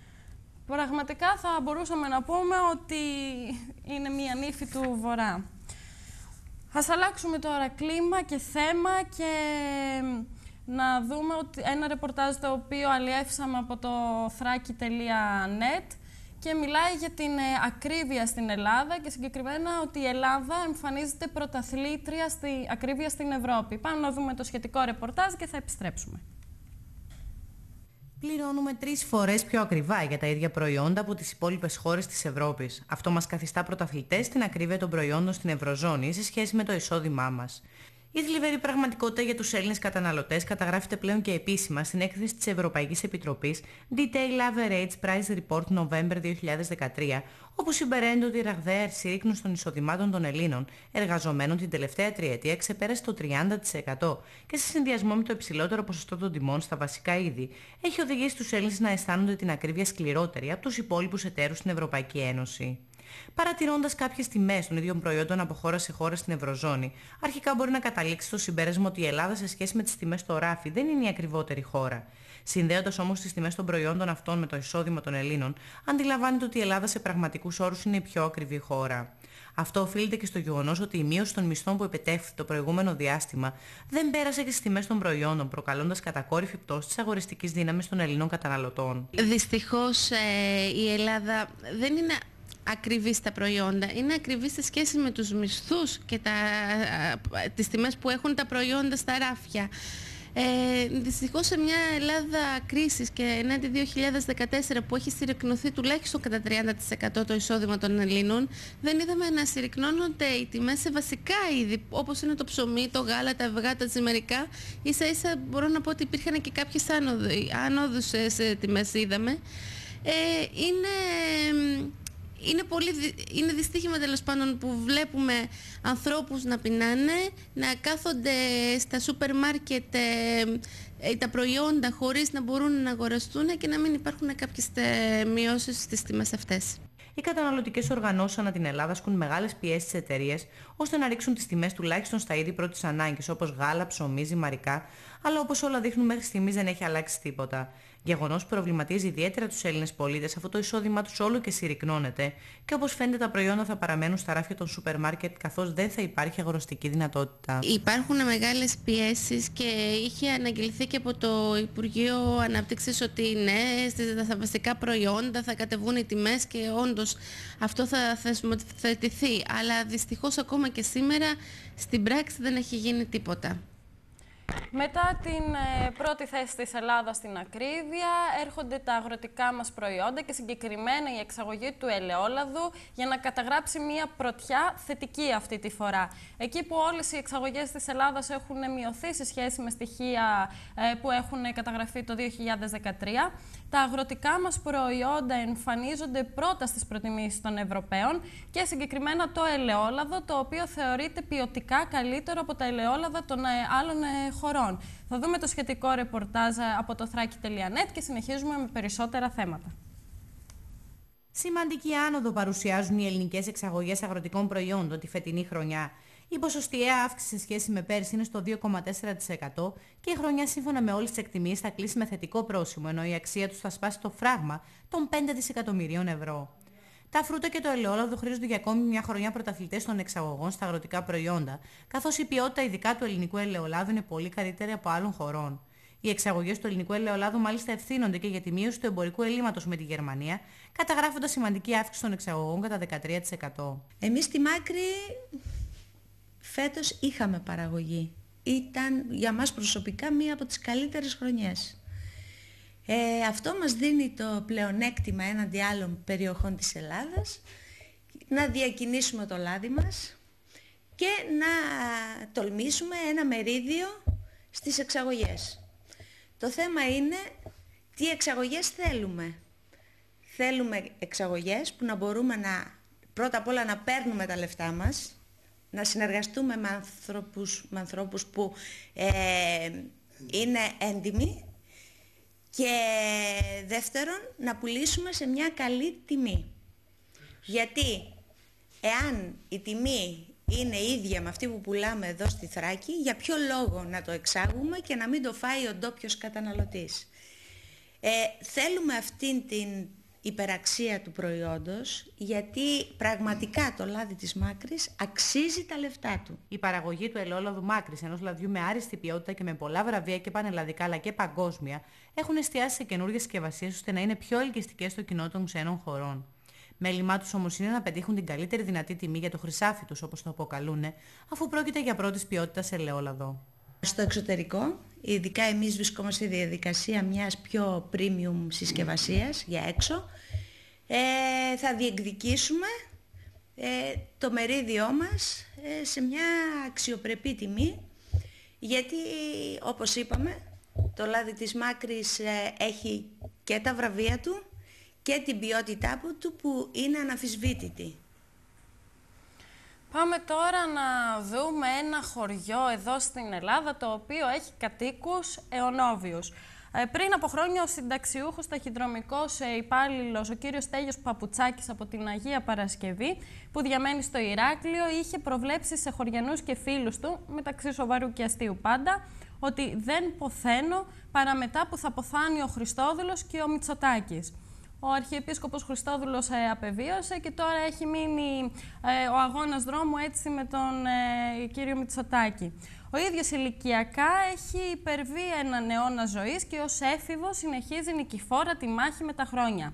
Πραγματικά θα μπορούσαμε να πούμε ότι είναι μια νύφη του Βορρά. Ας αλλάξουμε τώρα κλίμα και θέμα και να δούμε ένα ρεπορτάζ το οποίο αλλιεύσαμε από το thraki.net και μιλάει για την ακρίβεια στην Ελλάδα και συγκεκριμένα ότι η Ελλάδα εμφανίζεται πρωταθλήτρια στη ακρίβεια στην Ευρώπη. Πάμε να δούμε το σχετικό ρεπορτάζ και θα επιστρέψουμε. Πληρώνουμε 3 φορές πιο ακριβά για τα ίδια προϊόντα από τις υπόλοιπες χώρες της Ευρώπης. Αυτό μας καθιστά πρωταθλητές στην ακρίβεια των προϊόντων στην Ευρωζώνη σε σχέση με το εισόδημά μας. Η θλιβερή πραγματικότητα για τους Έλληνες καταναλωτές καταγράφεται πλέον και επίσημα στην έκθεση της Ευρωπαϊκής Επιτροπής Detail Average Price Report November 2013, όπου συμπεραίνεται ότι η ραγδαία συρρίκνωση των εισοδημάτων των Ελλήνων εργαζομένων την τελευταία τριετία ξεπέρασε το 30% και σε συνδυασμό με το υψηλότερο ποσοστό των τιμών στα βασικά είδη, έχει οδηγήσει τους Έλληνες να αισθάνονται την ακρίβεια σκληρότερη από τους υπόλοιπους εταίρους στην Ευρωπαϊκή Ένωση. Παρατηρώντας κάποιες τιμές των ίδιων προϊόντων από χώρα σε χώρα στην Ευρωζώνη, αρχικά μπορεί να καταλήξει στο συμπέρασμα ότι η Ελλάδα σε σχέση με τις τιμές στο ράφι δεν είναι η ακριβότερη χώρα. Συνδέοντας όμως τις τιμές των προϊόντων αυτών με το εισόδημα των Ελλήνων, αντιλαμβάνεται ότι η Ελλάδα σε πραγματικούς όρους είναι η πιο ακριβή χώρα. Αυτό οφείλεται και στο γεγονός ότι η μείωση των μισθών που επετεύχθη το προηγούμενο διάστημα δεν πέρασε και στις τιμές των προϊόντων, προκαλώντας κατακόρυφη πτώση της αγοριστικής δύναμης των Ελλήνων καταναλωτών. Δυστυχώς η Ελλάδα δεν είναι ακριβή στα προϊόντα. Είναι ακριβή σε σχέση με τους μισθούς και τις τιμές που έχουν τα προϊόντα στα ράφια. Δυστυχώς σε μια Ελλάδα κρίσης και ενάντια 2014 που έχει συρρικνωθεί τουλάχιστον κατά 30% το εισόδημα των Ελλήνων, δεν είδαμε να συρρικνώνονται οι τιμές σε βασικά είδη όπως είναι το ψωμί, το γάλα, τα αυγά, τα ζυμερικά. Ίσα ίσα μπορώ να πω ότι υπήρχαν και κάποιες άνοδους σε τιμές είδαμε. Είναι δυστύχημα τέλος πάντων που βλέπουμε ανθρώπους να πεινάνε, να κάθονται στα σούπερ μάρκετ τα προϊόντα χωρίς να μπορούν να αγοραστούν και να μην υπάρχουν κάποιες μειώσεις στις τιμές αυτές. Οι καταναλωτικές οργανώσεις ανά την Ελλάδα ασκούν μεγάλες πιέσεις στις εταιρείες ώστε να ρίξουν τις τιμές τουλάχιστον στα είδη πρώτης ανάγκης όπως γάλα, ψωμί, ζυμαρικά, αλλά όπως όλα δείχνουν μέχρι στιγμής δεν έχει αλλάξει τίποτα. Γεγονός που προβληματίζει ιδιαίτερα τους Έλληνες πολίτες αφού το εισόδημά τους όλο και συρρικνώνεται και όπως φαίνεται τα προϊόντα θα παραμένουν στα ράφια των σούπερ μάρκετ καθώς δεν θα υπάρχει αγοραστική δυνατότητα. Υπάρχουν μεγάλες πιέσεις και είχε αναγγελθεί και από το Υπουργείο Ανάπτυξης ότι ναι, στα βασικά προϊόντα θα κατεβούν οι τιμές και όντως αυτό θα θεσμοθετηθεί. Αλλά δυστυχώς ακόμα και σήμερα στην πράξη δεν έχει γίνει τίποτα. Μετά την πρώτη θέση της Ελλάδας στην ακρίβεια έρχονται τα αγροτικά μας προϊόντα και συγκεκριμένα η εξαγωγή του ελαιόλαδου για να καταγράψει μια πρωτιά θετική αυτή τη φορά. Εκεί που όλες οι εξαγωγές της Ελλάδας έχουν μειωθεί σε σχέση με στοιχεία που έχουν καταγραφεί το 2013, τα αγροτικά μας προϊόντα εμφανίζονται πρώτα στις προτιμήσεις των Ευρωπαίων και συγκεκριμένα το ελαιόλαδο, το οποίο θεωρείται ποιοτικά καλύτερο από τα ελαιόλαδα των άλλων χωρών. Θα δούμε το σχετικό ρεπορτάζ από το Thraki.net και συνεχίζουμε με περισσότερα θέματα. Σημαντική άνοδο παρουσιάζουν οι ελληνικές εξαγωγές αγροτικών προϊόντων τη φετινή χρονιά. Η ποσοστιαία αύξηση σε σχέση με πέρσι είναι στο 2,4% και η χρονιά σύμφωνα με όλες τις εκτιμήσεις θα κλείσει με θετικό πρόσημο, ενώ η αξία τους θα σπάσει το φράγμα των 5 δισεκατομμυρίων ευρώ. Τα φρούτα και το ελαιόλαδο χρήζονται για ακόμη μια χρονιά πρωταθλητές των εξαγωγών στα αγροτικά προϊόντα, καθώς η ποιότητα ειδικά του ελληνικού ελαιολάδου είναι πολύ καλύτερη από άλλων χωρών. Οι εξαγωγές του ελληνικού ελαιολάδου μάλιστα ευθύνονται και για τη μείωση του εμπορικού ελλείμματος με τη Γερμανία, καταγράφοντας σημαντική αύξηση των εξαγωγών κατά 13%. Εμείς στη Μάκρη φέτος είχαμε παραγωγή. Ήταν για μας προσωπικά μία από τις καλύτερες χρονιές. Αυτό μας δίνει το πλεονέκτημα έναντι άλλων περιοχών της Ελλάδας να διακινήσουμε το λάδι μας και να τολμήσουμε ένα μερίδιο στις εξαγωγές. Το θέμα είναι τι εξαγωγές θέλουμε. Θέλουμε εξαγωγές που να μπορούμε πρώτα απ' όλα να παίρνουμε τα λεφτά μας, να συνεργαστούμε με ανθρώπους που είναι έντιμοι και δεύτερον να πουλήσουμε σε μια καλή τιμή. Γιατί εάν η τιμή είναι ίδια με αυτή που πουλάμε εδώ στη Θράκη, για ποιο λόγο να το εξάγουμε και να μην το φάει ο ντόπιος καταναλωτής. Θέλουμε αυτήν την υπεραξία του προϊόντος, γιατί πραγματικά το λάδι της Μάκρης αξίζει τα λεφτά του. Η παραγωγή του ελαιόλαδου Μάκρης, ενός λαδιού με άριστη ποιότητα και με πολλά βραβεία και πανελλαδικά αλλά και παγκόσμια, έχουν εστιάσει σε καινούργιες συσκευασίες ώστε να είναι πιο ελκυστικές στο κοινό των ξένων χωρών. Μέλημά τους όμως είναι να πετύχουν την καλύτερη δυνατή τιμή για το χρυσάφι τους, όπως το αποκαλούν, αφού πρόκειται για πρώτης ποιότητας ελαιόλαδο. Στο εξωτερικό, ειδικά εμείς βρισκόμαστε στη διαδικασία μιας πιο premium συσκευασίας για έξω, θα διεκδικήσουμε το μερίδιό μας σε μια αξιοπρεπή τιμή, γιατί όπως είπαμε το λάδι της Μάκρης έχει και τα βραβεία του και την ποιότητά του που είναι αναμφισβήτητη. Πάμε τώρα να δούμε ένα χωριό εδώ στην Ελλάδα, το οποίο έχει κατοίκους αιωνόβιους. Πριν από χρόνια ο συνταξιούχος ταχυδρομικός υπάλληλος, ο κύριος Στέλιος Παπουτσάκης από την Αγία Παρασκευή, που διαμένει στο Ηράκλειο, είχε προβλέψει σε χωριανούς και φίλους του, μεταξύ σοβαρού και αστείου πάντα, ότι δεν ποθαίνω παρά μετά που θα ποθάνει ο Χριστόδουλος και ο Μητσοτάκης. Ο Αρχιεπίσκοπος Χριστόδουλος απεβίωσε και τώρα έχει μείνει ο αγώνας δρόμου έτσι με τον κύριο Μητσοτάκη. Ο ίδιος ηλικιακά έχει υπερβεί έναν αιώνα ζωής και ως έφηβος συνεχίζει νικηφόρα τη μάχη με τα χρόνια.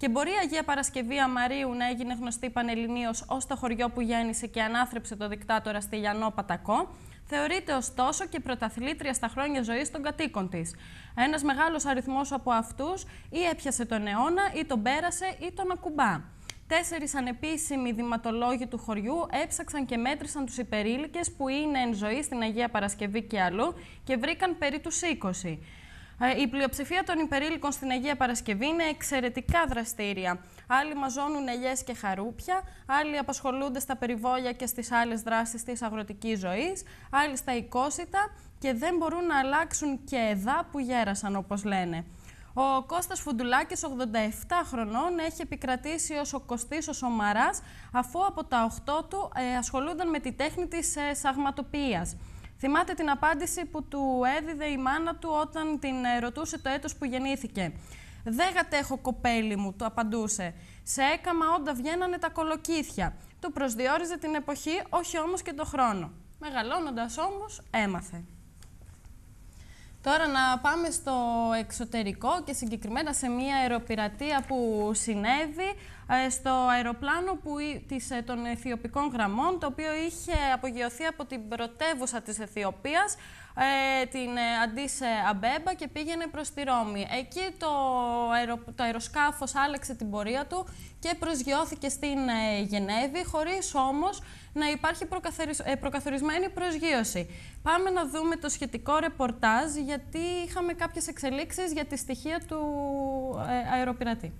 Και μπορεί η Αγία Παρασκευή Αμαρίου να έγινε γνωστή πανελληνίως ως το χωριό που γέννησε και ανάθρεψε το δικτάτορα Στυλιανό Πατακό, θεωρείται ωστόσο και πρωταθλήτρια στα χρόνια ζωής των κατοίκων της. Ένας μεγάλος αριθμός από αυτούς ή έπιασε τον αιώνα, ή τον πέρασε, ή τον ακουμπά. 4 ανεπίσημοι δηματολόγοι του χωριού έψαξαν και μέτρησαν τους υπερήλικες που είναι εν ζωή στην Αγία Παρασκευή και αλλού και βρήκαν περί τους 20. Η πλειοψηφία των υπερήλικων στην Αγία Παρασκευή είναι εξαιρετικά δραστήρια. Άλλοι μαζώνουν ελιές και χαρούπια, άλλοι απασχολούνται στα περιβόλια και στις άλλες δράσεις της αγροτικής ζωής, άλλοι στα οικόσιτα και δεν μπορούν να αλλάξουν και εδά που γέρασαν, όπως λένε. Ο Κώστας Φουντουλάκης, 87 χρονών, έχει επικρατήσει ως ο Κωστής ο Σομαράς, αφού από τα 8 του ασχολούνταν με τη τέχνη της σαγματοποιίας. Θυμάται την απάντηση που του έδιδε η μάνα του όταν την ρωτούσε το έτος που γεννήθηκε. «Δεν γατέχω, κοπέλι μου», του απαντούσε. «Σε έκαμα όντα βγαίνανε τα κολοκύθια». Του προσδιόριζε την εποχή, όχι όμως και το χρόνο. Μεγαλώνοντας όμως, έμαθε. Τώρα να πάμε στο εξωτερικό και συγκεκριμένα σε μια αεροπειρατεία που συνέβη στο αεροπλάνο των Αιθιοπικών γραμμών, το οποίο είχε απογειωθεί από την πρωτεύουσα της Αιθιοπίας, την Αντίς Αμπέμπα, και πήγαινε προς τη Ρώμη. Εκεί το αεροσκάφος άλλαξε την πορεία του και προσγειώθηκε στην Γενέβη, χωρίς όμως να υπάρχει προκαθορισμένη προσγείωση. Πάμε να δούμε το σχετικό ρεπορτάζ, γιατί είχαμε κάποιες εξελίξεις για τη στοιχεία του αεροπειρατή.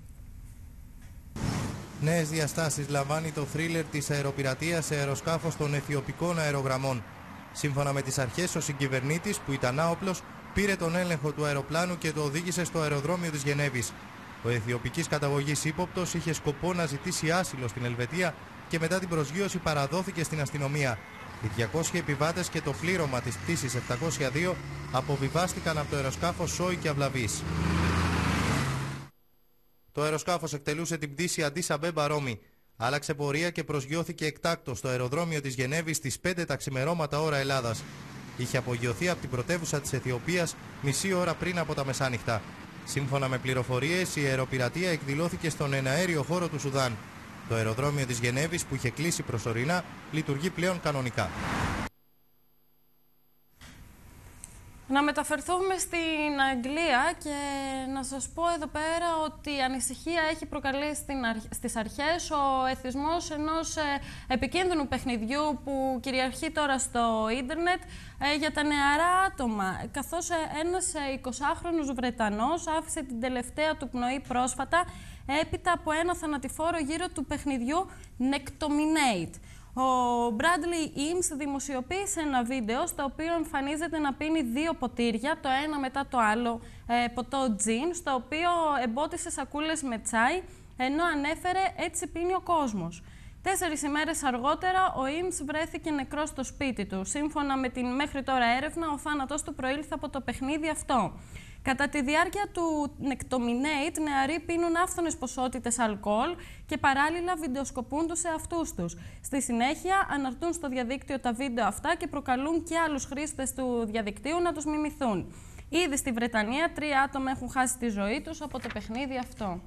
Νέες διαστάσεις λαμβάνει το θρίλερ της αεροπειρατείας σε αεροσκάφος των Αιθιοπικών αερογραμμών. Σύμφωνα με τις αρχές, ο συγκυβερνήτης, που ήταν άοπλος, πήρε τον έλεγχο του αεροπλάνου και το οδήγησε στο αεροδρόμιο της Γενέβης. Ο αιθιοπικής καταγωγής ύποπτος είχε σκοπό να ζητήσει άσυλο στην Ελβετία και μετά την προσγείωση παραδόθηκε στην αστυνομία. Οι 200 επιβάτες και το πλήρωμα της πτήσης 702 αποβιβάστηκαν από το αεροσκάφος Σόι και Αυλαβής. Το αεροσκάφος εκτελούσε την πτήση Αντίς Αμπέμπα Ρώμη. Άλλαξε πορεία και προσγειώθηκε εκτάκτως στο αεροδρόμιο της Γενέβης στις 5 τα ξημερώματα ώρα Ελλάδας. Είχε απογειωθεί από την πρωτεύουσα της Αιθιοπίας μισή ώρα πριν από τα μεσάνυχτα. Σύμφωνα με πληροφορίες, η αεροπειρατεία εκδηλώθηκε στον εναέριο χώρο του Σουδάν. Το αεροδρόμιο της Γενέβης, που είχε κλείσει προσωρινά, λειτουργεί πλέον κανονικά. Να μεταφερθούμε στην Αγγλία και να σας πω εδώ πέρα ότι η ανησυχία έχει προκαλέσει στις αρχές ο εθισμός ενός επικίνδυνου παιχνιδιού που κυριαρχεί τώρα στο ίντερνετ για τα νεαρά άτομα, καθώς ένας 20χρονος Βρετανός άφησε την τελευταία του πνοή πρόσφατα έπειτα από ένα θανατηφόρο γύρο του παιχνιδιού Nectominate. Ο Bradley Eames δημοσιοποίησε ένα βίντεο στο οποίο εμφανίζεται να πίνει 2 ποτήρια, το ένα μετά το άλλο ποτό τζιν, στο οποίο εμπότισε σακούλες με τσάι, ενώ ανέφερε «έτσι πίνει ο κόσμος». 4 ημέρες αργότερα, ο Eames βρέθηκε νεκρός στο σπίτι του. Σύμφωνα με την μέχρι τώρα έρευνα, ο θάνατός του προήλθε από το παιχνίδι αυτό. Κατά τη διάρκεια του Nectominate, νεαροί πίνουν άφθονες ποσότητες αλκοόλ και παράλληλα βιντεοσκοπούν τους εαυτούς τους. Στη συνέχεια, αναρτούν στο διαδίκτυο τα βίντεο αυτά και προκαλούν και άλλους χρήστες του διαδικτύου να τους μιμηθούν. Ήδη στη Βρετανία, 3 άτομα έχουν χάσει τη ζωή τους από το παιχνίδι αυτό.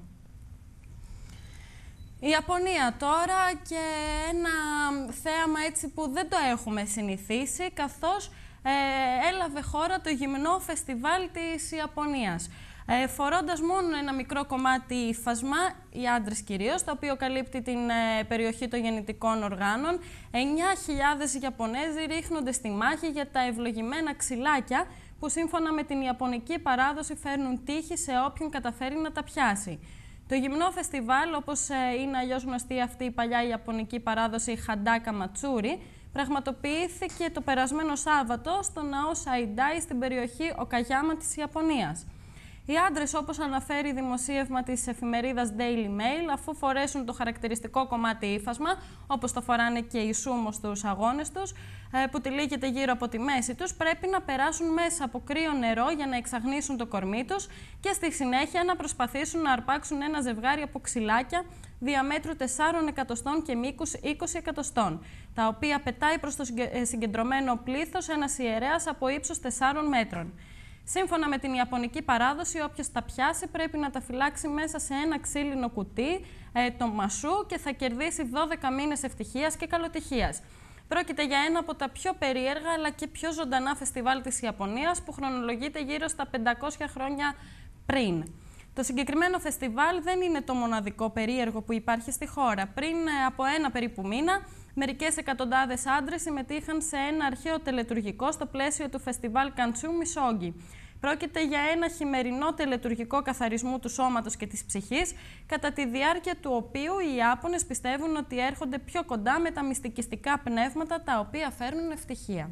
Η Ιαπωνία τώρα, και ένα θέαμα έτσι που δεν το έχουμε συνηθίσει, καθώς έλαβε χώρα το γυμνό φεστιβάλ της Ιαπωνίας. Φορώντας μόνο ένα μικρό κομμάτι ύφασμα, οι άντρες κυρίως, το οποίο καλύπτει την περιοχή των γεννητικών οργάνων, 9.000 Ιαπωνέζοι ρίχνονται στη μάχη για τα ευλογημένα ξυλάκια που σύμφωνα με την Ιαπωνική παράδοση φέρνουν τύχη σε όποιον καταφέρει να τα πιάσει. Το γυμνό φεστιβάλ, όπως είναι αλλιώς γνωστή αυτή η παλιά Ιαπωνική παράδοση Χαντάκα Ματσούρι, πραγματοποιήθηκε το περασμένο Σάββατο στο ναό Σαϊντάι στην περιοχή Οκαγιάμα της Ιαπωνίας. Οι άντρες, όπως αναφέρει δημοσίευμα της εφημερίδας Daily Mail, αφού φορέσουν το χαρακτηριστικό κομμάτι ύφασμα, όπως το φοράνε και οι σούμο στους αγώνες τους, που τυλίγεται γύρω από τη μέση τους, πρέπει να περάσουν μέσα από κρύο νερό για να εξαγνίσουν το κορμί τους και στη συνέχεια να προσπαθήσουν να αρπάξουν ένα ζευγάρι από ξυλάκια διαμέτρου 4 εκατοστών και μήκους 20 εκατοστών, τα οποία πετάει προς το συγκεντρωμένο πλήθος ένας ιερέας από ύψος 4 μέτρων. Σύμφωνα με την ιαπωνική παράδοση, όποιος τα πιάσει πρέπει να τα φυλάξει μέσα σε ένα ξύλινο κουτί, το μασού, και θα κερδίσει 12 μήνες ευτυχίας και καλοτυχίας. Πρόκειται για ένα από τα πιο περίεργα αλλά και πιο ζωντανά φεστιβάλ της Ιαπωνίας, που χρονολογείται γύρω στα 500 χρόνια πριν. Το συγκεκριμένο φεστιβάλ δεν είναι το μοναδικό περίεργο που υπάρχει στη χώρα. Πριν από ένα περίπου μήνα, μερικές εκατοντάδες άντρες συμμετείχαν σε ένα αρχαίο τελετουργικό στο πλαίσιο του φεστιβάλ Καντσού Μισόγγι. Πρόκειται για ένα χειμερινό τελετουργικό καθαρισμού του σώματος και της ψυχής, κατά τη διάρκεια του οποίου οι Ιάπωνες πιστεύουν ότι έρχονται πιο κοντά με τα μυστικιστικά πνεύματα τα οποία φέρνουν ευτυχία.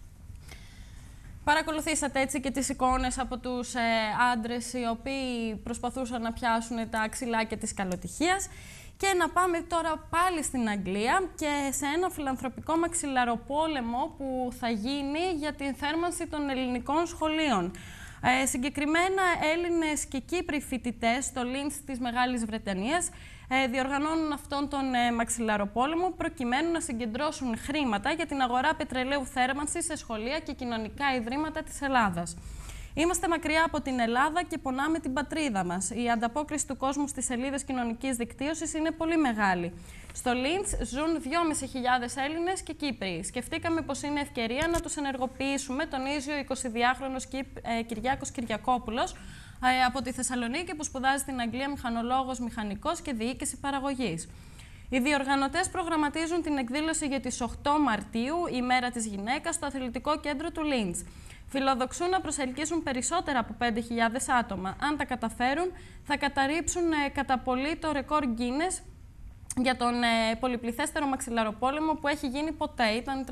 Παρακολουθήσατε έτσι και τις εικόνες από τους άντρες οι οποίοι προσπαθούσαν να πιάσουν τα ξυλάκια της καλοτυχίας. Και να πάμε τώρα πάλι στην Αγγλία και σε ένα φιλανθρωπικό μαξιλαροπόλεμο που θα γίνει για την θέρμανση των ελληνικών σχολείων. Συγκεκριμένα Έλληνες και Κύπροι φοιτητές στο Λίντς της Μεγάλης Βρετανίας διοργανώνουν αυτόν τον μαξιλαροπόλεμο προκειμένου να συγκεντρώσουν χρήματα για την αγορά πετρελαίου θέρμανσης σε σχολεία και κοινωνικά ιδρύματα της Ελλάδας. Είμαστε μακριά από την Ελλάδα και πονάμε την πατρίδα μας. Η ανταπόκριση του κόσμου στις σελίδες κοινωνικής δικτύωσης είναι πολύ μεγάλη. Στο Λίντς ζουν 2.500 Έλληνες και Κύπροι. Σκεφτήκαμε πως είναι ευκαιρία να τους ενεργοποιήσουμε, τονίζει ο 22χρονος Κυριάκος Κυριακόπουλος από τη Θεσσαλονίκη, που σπουδάζει στην Αγγλία μηχανολόγος, μηχανικός και διοίκηση παραγωγής. Οι διοργανωτές προγραμματίζουν την εκδήλωση για τις 8 Μαρτίου, ημέρα της γυναίκας, στο αθλητικό κέντρο του Λίντς. Φιλοδοξούν να προσελκύσουν περισσότερα από 5.000 άτομα. Αν τα καταφέρουν, θα καταρρύψουν κατά πολύ το ρεκόρ Guinness για τον πολυπληθέστερο μαξιλαροπόλεμο που έχει γίνει ποτέ. Ήταν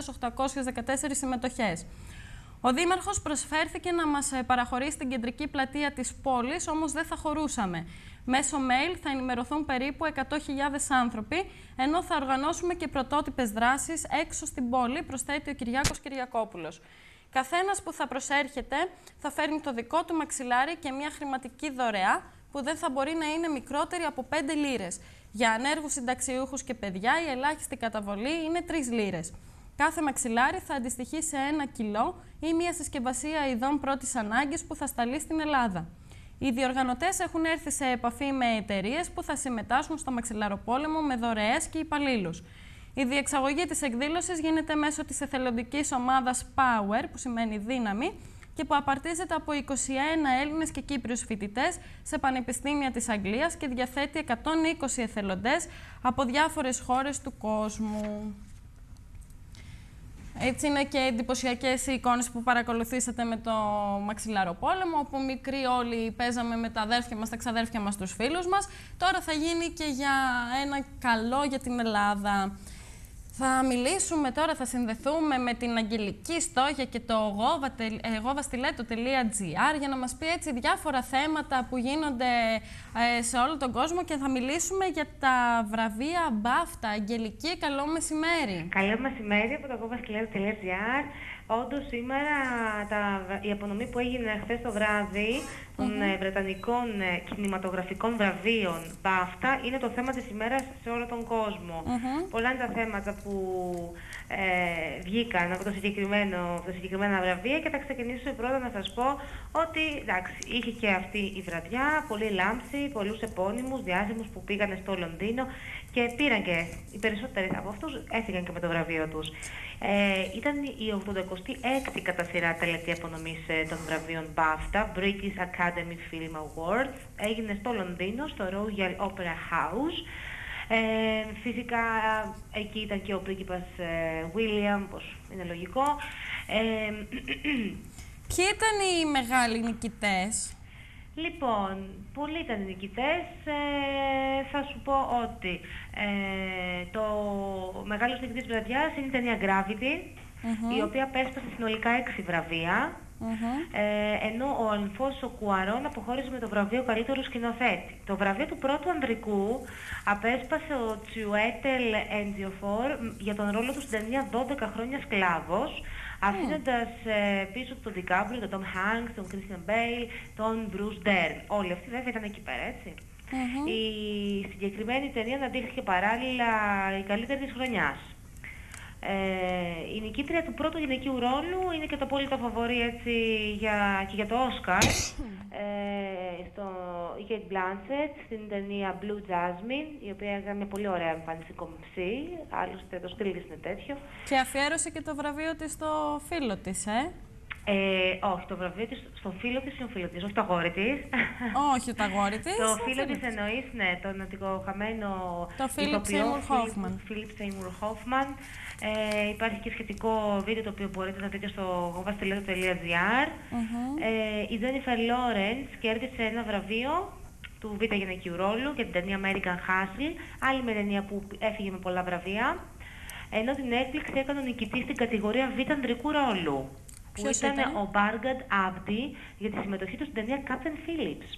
3.814 συμμετοχές. Ο Δήμαρχος προσφέρθηκε να μας παραχωρήσει την κεντρική πλατεία της πόλης, όμως δεν θα χωρούσαμε. Μέσω mail θα ενημερωθούν περίπου 100.000 άνθρωποι, ενώ θα οργανώσουμε και πρωτότυπες δράσεις έξω στην πόλη, προσθέτει ο Κυριάκος Κυριακόπουλος. Καθένας που θα προσέρχεται θα φέρνει το δικό του μαξιλάρι και μια χρηματική δωρεά που δεν θα μπορεί να είναι μικρότερη από 5 λίρες. Για ανέργους συνταξιούχους και παιδιά η ελάχιστη καταβολή είναι 3 λίρες. Κάθε μαξιλάρι θα αντιστοιχεί σε 1 κιλό ή μια συσκευασία ειδών πρώτης ανάγκης που θα σταλεί στην Ελλάδα. Οι διοργανωτές έχουν έρθει σε επαφή με εταιρείες που θα συμμετάσχουν στο μαξιλαροπόλεμο με δωρεές και υπαλλήλους. Η διεξαγωγή της εκδήλωσης γίνεται μέσω της εθελοντικής ομάδας Power, που σημαίνει δύναμη, και που απαρτίζεται από 21 Έλληνες και Κύπριους φοιτητές σε πανεπιστήμια της Αγγλίας και διαθέτει 120 εθελοντές από διάφορες χώρες του κόσμου. Έτσι είναι και εντυπωσιακές οι εικόνες που παρακολουθήσατε με το μαξιλαροπόλεμο, όπου μικροί όλοι παίζαμε με τα αδέρφια μας, τα ξαδέρφια μας, τους φίλους μας. Τώρα θα γίνει και για ένα καλό για την Ελλάδα. Θα μιλήσουμε τώρα, θα συνδεθούμε με την Αγγελική Στόγια και το govastiletto.gr για να μας πει έτσι διάφορα θέματα που γίνονται σε όλο τον κόσμο και θα μιλήσουμε για τα βραβεία BAFTA. Αγγελική, καλό μεσημέρι. Καλό μεσημέρι από το govastiletto.gr. Όντως σήμερα η απονομή που έγινε χθες το βράδυ των βρετανικών κινηματογραφικών βραβείων BAFTA είναι το θέμα της ημέρας σε όλο τον κόσμο. Πολλά είναι τα θέματα που βγήκαν από τα συγκεκριμένα βραβεία και θα ξεκινήσω πρώτα να σας πω ότι εντάξει, είχε και αυτή η βραδιά, πολύ λάμψη, πολλούς επώνυμους, διάσημους που πήγαν στο Λονδίνο και πήραν και οι περισσότεροι από αυτούς έφυγαν και με το βραβείο τους. Ήταν η 86η κατά σειρά τελετή απονομής των βραβείων BAFTA, British Academy Film Awards. Έγινε στο Λονδίνο, στο Royal Opera House. Φυσικά εκεί ήταν και ο πρίγκιπας William, όπως είναι λογικό. Ποιοι ήταν οι μεγάλοι νικητές? Λοιπόν, πολλοί ήταν οι νικητές. Θα σου πω ότι το μεγάλο νικητής της βραδιάς είναι η ταινία Gravity, η οποία απέσπασε συνολικά 6 βραβεία, ενώ ο Αλφόνσο Κουαρόν αποχώρησε με το βραβείο καλύτερου σκηνοθέτη. Το βραβείο του πρώτου ανδρικού απέσπασε ο Τσιουέτελ Εντζιοφόρ για τον ρόλο του στην ταινία 12 χρόνια σκλάβος, αφήνοντας πίσω του τον Ντικάπριο, τον Τόμ Χάνκς, τον Κρίστιαν Μπέιλ, τον Μπρους Ντέρν. Όλοι αυτοί βέβαια ήταν εκεί πέρα, έτσι. Η συγκεκριμένη ταινία αναδείχθηκε παράλληλα η καλύτερη της χρονιάς. Η νικήτρια του πρώτου γυναικείου ρόλου είναι και το απόλυτο φαβορί έτσι, και για το Όσκαρ. Η Kate Blanchett στην ταινία Blue Jasmine, η οποία έκανε μια πολύ ωραία εμφάνιση κομψή, άλλωστε το στυλ της είναι τέτοιο. Και αφιέρωσε και το βραβείο της στο φίλο της, όχι, το βραβείο της στο φίλο της ή ο φίλο της, όχι το αγόρι της. Όχι το αγόρι της. Το φίλο της εννοείς, ναι, τον αντικοχαμένο ηθοποιό Philip Seymour Hoffman. Υπάρχει και σχετικό βίντεο το οποίο μπορείτε να δείτε στο gobastileo.gr. Η Jennifer Lawrence κέρδισε ένα βραβείο του β' γυναικείου ρόλου για την ταινία American Hustle, άλλη μια ταινία που έφυγε με πολλά βραβεία, ενώ την έκπληξη έκανε ο νικητής στην κατηγορία β' ανδρικού ρόλου. Που ήταν ο Bargad Abdi για τη συμμετοχή του στην ταινία Captain Phillips.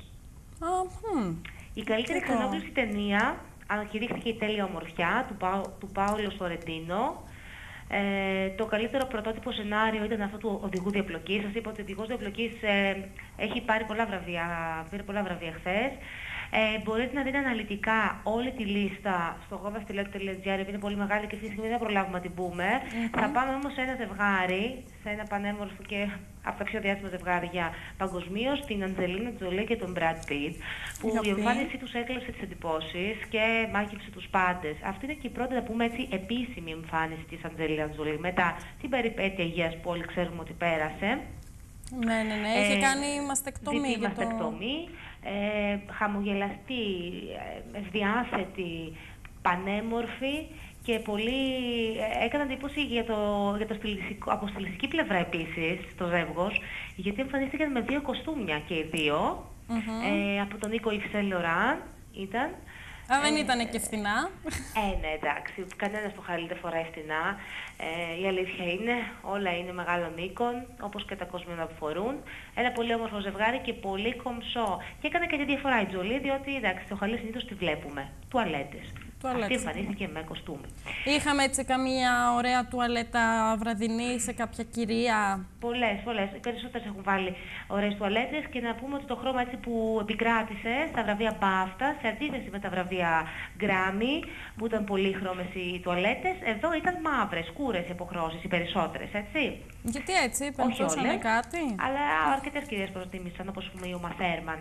Η καλύτερη ξενόγλωση ταινία ανακηρύχθηκε η τέλεια ομορφιά του Πάολο Σορεντίνο. Το καλύτερο πρωτότυπο σενάριο ήταν αυτό του οδηγού διαπλοκής. Σας είπα ότι ο οδηγός διαπλοκής έχει πάρει πήρε πολλά βραβεία χθες. Μπορείτε να δείτε αναλυτικά όλη τη λίστα στο gobastileo.gr, επειδή είναι πολύ μεγάλη και αυτή τη στιγμή δεν προλάβουμε να την πούμε. Θα πάμε όμως σε ένα ζευγάρι, σε ένα πανέμορφο και από τα πιο διάσημα ζευγάρια παγκοσμίως, την Αντζελίνα Τζολί και τον Brad Pitt, που η εμφάνισή τους έκλεψε τις εντυπώσεις και μάγεψε τους πάντες. Αυτή είναι και η πρώτη, να πούμε έτσι, επίσημη εμφάνιση της Αντζελίνα Τζολί, μετά την περιπέτεια υγείας που όλοι ξέρουμε ότι πέρασε. Ναι, είχε κάνει μαστεκτομή. Χαμογελαστή, ευδιάθετη, πανέμορφη και πολύ έκανε εντύπωση από στιλιστική πλευρά επίσης το ζεύγος, γιατί εμφανίστηκαν με 2 κοστούμια και οι δύο, από τον Νίκο Yves Saint Laurent ήταν. Δεν ήταν και φθηνά. Ναι, εντάξει. Κανένας το χαλί δεν φοράει φθηνά. Η αλήθεια είναι, όλα είναι μεγάλων οίκων, όπως και τα κοσμήνα που φορούν. Ένα πολύ όμορφο ζευγάρι και πολύ κομψό. Και έκανε και τη διαφορά η Τζολί, διότι εντάξει, το χαλί συνήθως τη βλέπουμε. Τουαλέτες. Αυτή εμφανίστηκε με κοστούμι. Είχαμε έτσι καμία ωραία τουαλέτα βραδινή σε κάποια κυρία. Πολλές. Οι περισσότερες έχουν βάλει ωραίες τουαλέτες και να πούμε ότι το χρώμα έτσι που επικράτησε στα βραβεία BAFTA, σε αντίθεση με τα βραβεία Grammy, που ήταν πολύχρωμες οι τουαλέτες, εδώ ήταν μαύρες, σκούρες οι αποχρώσεις, οι περισσότερες, έτσι. Γιατί έτσι, pensώσανε κάτι. Αλλά αρκετές κυρίες προτίμησαν, όπως πούμε η Uma Thurman.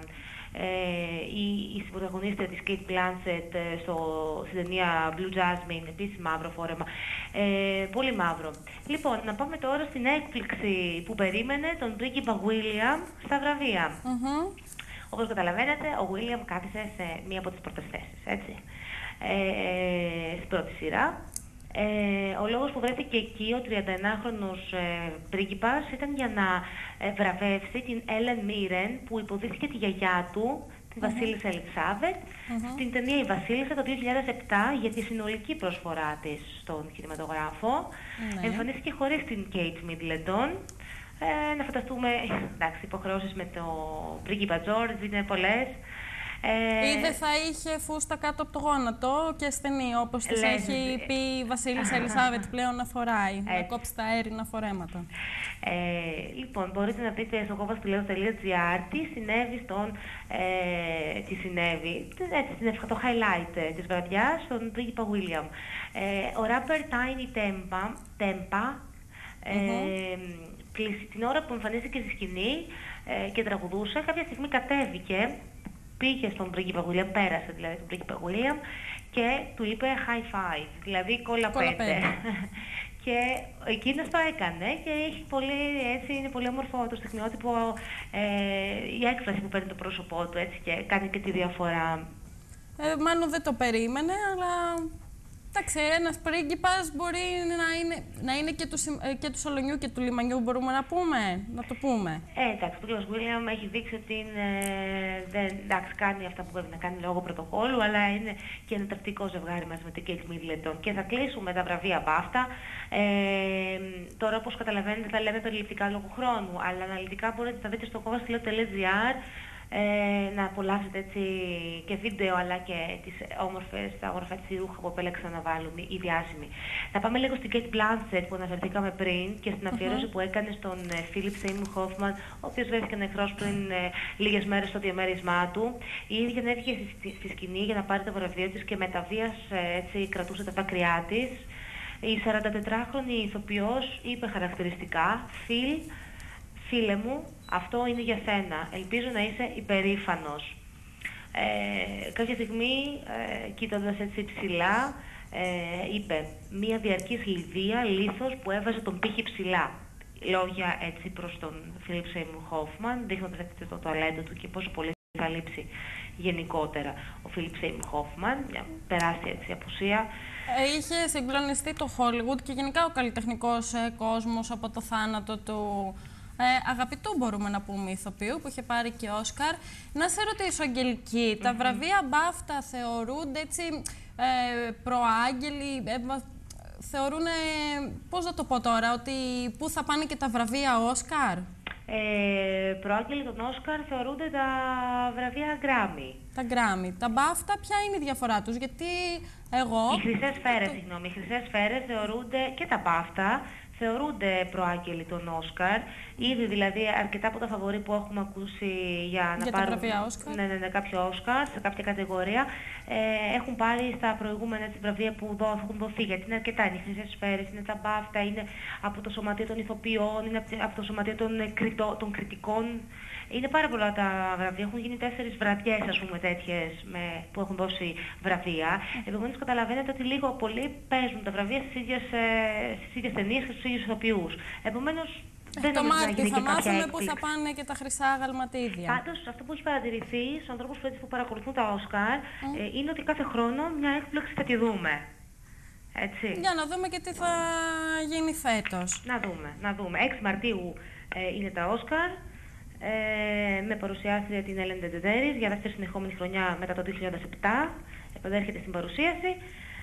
Η συμπροταγωνίστρια της Kate Blanchett στην ταινία Blue Jasmine, επίσης μαύρο φόρεμα, πολύ μαύρο. Λοιπόν, να πάμε τώρα στην έκπληξη που περίμενε τον πρίγκιπα William στα βραβεία. Όπως καταλαβαίνετε, ο William κάθισε σε μία από τις πρώτες θέσεις, έτσι, στην πρώτη σειρά. Ο λόγος που βρέθηκε εκεί ο 31χρονος πρίγκιπας ήταν για να βραβεύσει την Ellen Mirren, που υποδίθηκε τη γιαγιά του, τη Βασίλισσα Ελισάβετ, στην ταινία «Η Βασίλισσα» το 2007 για τη συνολική προσφορά της στον κινηματογράφο. Εμφανίστηκε χωρίς την Kate Middleton. Να φανταστούμε, εντάξει, υποχρεώσεις με το πρίγκιπα George είναι πολλές. Ή δεν θα είχε φούστα κάτω από το γόνατο και στενή, όπως της έχει πει η Βασίλισσα Ελισάβετ πλέον να φοράει, να κόψει τα αέρινα φορέματα. Λοιπόν, μπορείτε να δείτε στο gobastileo.gr τι συνέβη το highlight της βραδιάς στον πρίγκιπα William. Ο ράπερ Tiny Tempa, την ώρα που εμφανίστηκε στη σκηνή και τραγουδούσε, κάποια στιγμή κατέβηκε, πήγε στον πρίγκιπα William, πέρασε δηλαδή τον πρίγκιπα William και του είπε high five, δηλαδή κόλλα 5. Και εκείνος το έκανε και έχει είναι πολύ όμορφο το στιγμιότυπο, η έκφραση που παίρνει το πρόσωπό του, έτσι, και κάνει και τη διαφορά. Μάλλον δεν το περίμενε, αλλά εντάξει, ένας πρίγκιπας μπορεί να είναι και του Σολονιού και του Λιμανιού, μπορούμε να το πούμε. Εντάξει, ο πρίγκιπας William έχει δείξει ότι εντάξει, κάνει αυτά που πρέπει να κάνει λόγω πρωτοκόλλου, αλλά είναι και ένα τακτικό ζευγάρι μαζί με την Kate Middleton. Και θα κλείσουμε τα βραβεία BAFTA. Τώρα, όπως καταλαβαίνετε, θα λέμε περιληπτικά λόγω χρόνου, αλλά αναλυτικά μπορείτε να τα δείτε στο gobastileo.gr. Να απολαύσετε έτσι και βίντεο, αλλά και τα όμορφα της ρούχα που επέλεξαν να βάλουν οι διάσημοι. Να πάμε λίγο στην Kate Blanchett που αναφερθήκαμε πριν και στην αφιέρωση που έκανε στον Philip Seymour Hoffman, ο οποίος βρέθηκε νεκρός πριν λίγες μέρες στο διαμέρισμά του. Η ίδια έβγαινε στη σκηνή για να πάρει το βραβείο της και με τα βίας έτσι κρατούσε τα δάκρυά της. Η 44χρονη ηθοποιός είπε χαρακτηριστικά: φίλε μου, αυτό είναι για σένα. Ελπίζω να είσαι υπερήφανος. Κάποια στιγμή, κοίτοντας έτσι ψηλά, είπε: μία διαρκής λιδία, λίθος που έβαζε τον πύχη ψηλά. Λόγια έτσι προς τον Φίλιπ Σέιμουρ Χόφμαν, δείχνοντας το ταλέντο του και πόσο πολύ θα λείψει γενικότερα ο Φίλιπ Σέιμουρ Χόφμαν, μια τεράστια έτσι απουσία. Είχε συγκλονιστεί το Hollywood και γενικά ο καλλιτεχνικός κόσμος από το θάνατο του αγαπητού, μπορούμε να πούμε, ηθοποιού που είχε πάρει και Όσκαρ. Να σε ρωτήσω, Αγγελική, τα βραβεία BAFTA θεωρούνται έτσι προάγγελοι, θεωρούν, πώς να το πω τώρα, ότι πού θα πάνε και τα βραβεία Όσκαρ? Προάγγελοι των Όσκαρ θεωρούνται τα βραβεία Γκράμι. Τα Γκράμι. Τα BAFTA ποια είναι η διαφορά τους? Γιατί εγώ... Οι χρυσές σφαίρες, συγγνώμη, οι χρυσές σφαίρες θεωρούνται, και τα BAFTA θεωρούνται προάγγελοι των Όσκαρ. Ήδη δηλαδή αρκετά από τα φαβορί που έχουμε ακούσει για να πάρουν κάποιο Όσκαρ σε κάποια κατηγορία έχουν πάρει στα προηγούμενα βραβεία που έχουν δοθεί. Γιατί είναι αρκετά. Είναι οι χρυσές σφαίρες, είναι τα BAFTA, είναι από το Σωματείο των Ηθοποιών, είναι από το Σωματείο των Κριτικών. Είναι πάρα πολλά τα βραβεία. Έχουν γίνει 4 βραδιές, ας πούμε, τέτοιες που έχουν δώσει βραβεία. Επομένως, καταλαβαίνετε ότι λίγο πολύ παίζουν τα βραβεία στις ίδιες ταινίες και στους ίδιους ηθοποιούς. Επομένως, δεν το νομίζω να γίνει θα και κάποια μάθουμε έκπληξη. που θα πάνε και τα χρυσά αγαλματίδια. Πάντως, αυτό που έχει παρατηρηθεί στους ανθρώπους που παρακολουθούν τα Όσκαρ είναι ότι κάθε χρόνο μια έκπληξη θα τη δούμε. Έτσι. Για να δούμε και τι θα γίνει φέτος. Να δούμε. 6 Μαρτίου είναι τα Όσκαρ. Με παρουσιάστρια την Έλεν Ντεντζέντερης για δεύτερη συνεχόμενη χρονιά μετά το 2007. Επανέρχεται στην παρουσίαση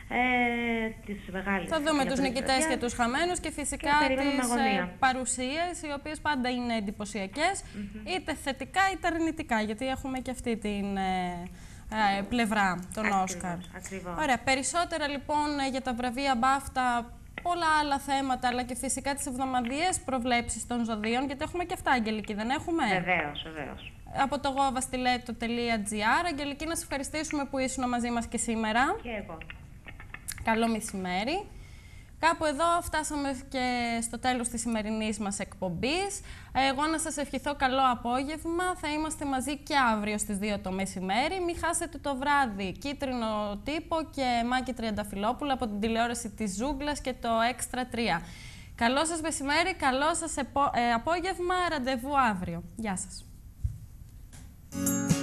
της μεγάλης. Θα δούμε τους νικητές και τους χαμένους και φυσικά τις παρουσίες, οι οποίες πάντα είναι εντυπωσιακές, είτε θετικά είτε αρνητικά, γιατί έχουμε και αυτή την πλευρά των Όσκαρ. Ωραία, περισσότερα λοιπόν για τα βραβεία BAFTA, πολλά άλλα θέματα, αλλά και φυσικά τις εβδομαδιαίες προβλέψεις των ζωδίων, γιατί έχουμε και αυτά, Αγγελική, δεν έχουμε? Βεβαίως. Από το govastiletto.gr. Αγγελική, να σε ευχαριστήσουμε που ήσουν μαζί μας και σήμερα. Και εγώ. Καλό μεσημέρι. Κάπου εδώ φτάσαμε και στο τέλος της σημερινής μας εκπομπής. Εγώ να σας ευχηθώ καλό απόγευμα. Θα είμαστε μαζί και αύριο στις 2 το μεσημέρι. Μην χάσετε το βράδυ Κίτρινο Τύπο και Μάκη Τριανταφυλόπουλα από την τηλεόραση της Ζούγκλας και το Extra 3. Καλό σας μεσημέρι, καλό σας απόγευμα. Ραντεβού αύριο. Γεια σας.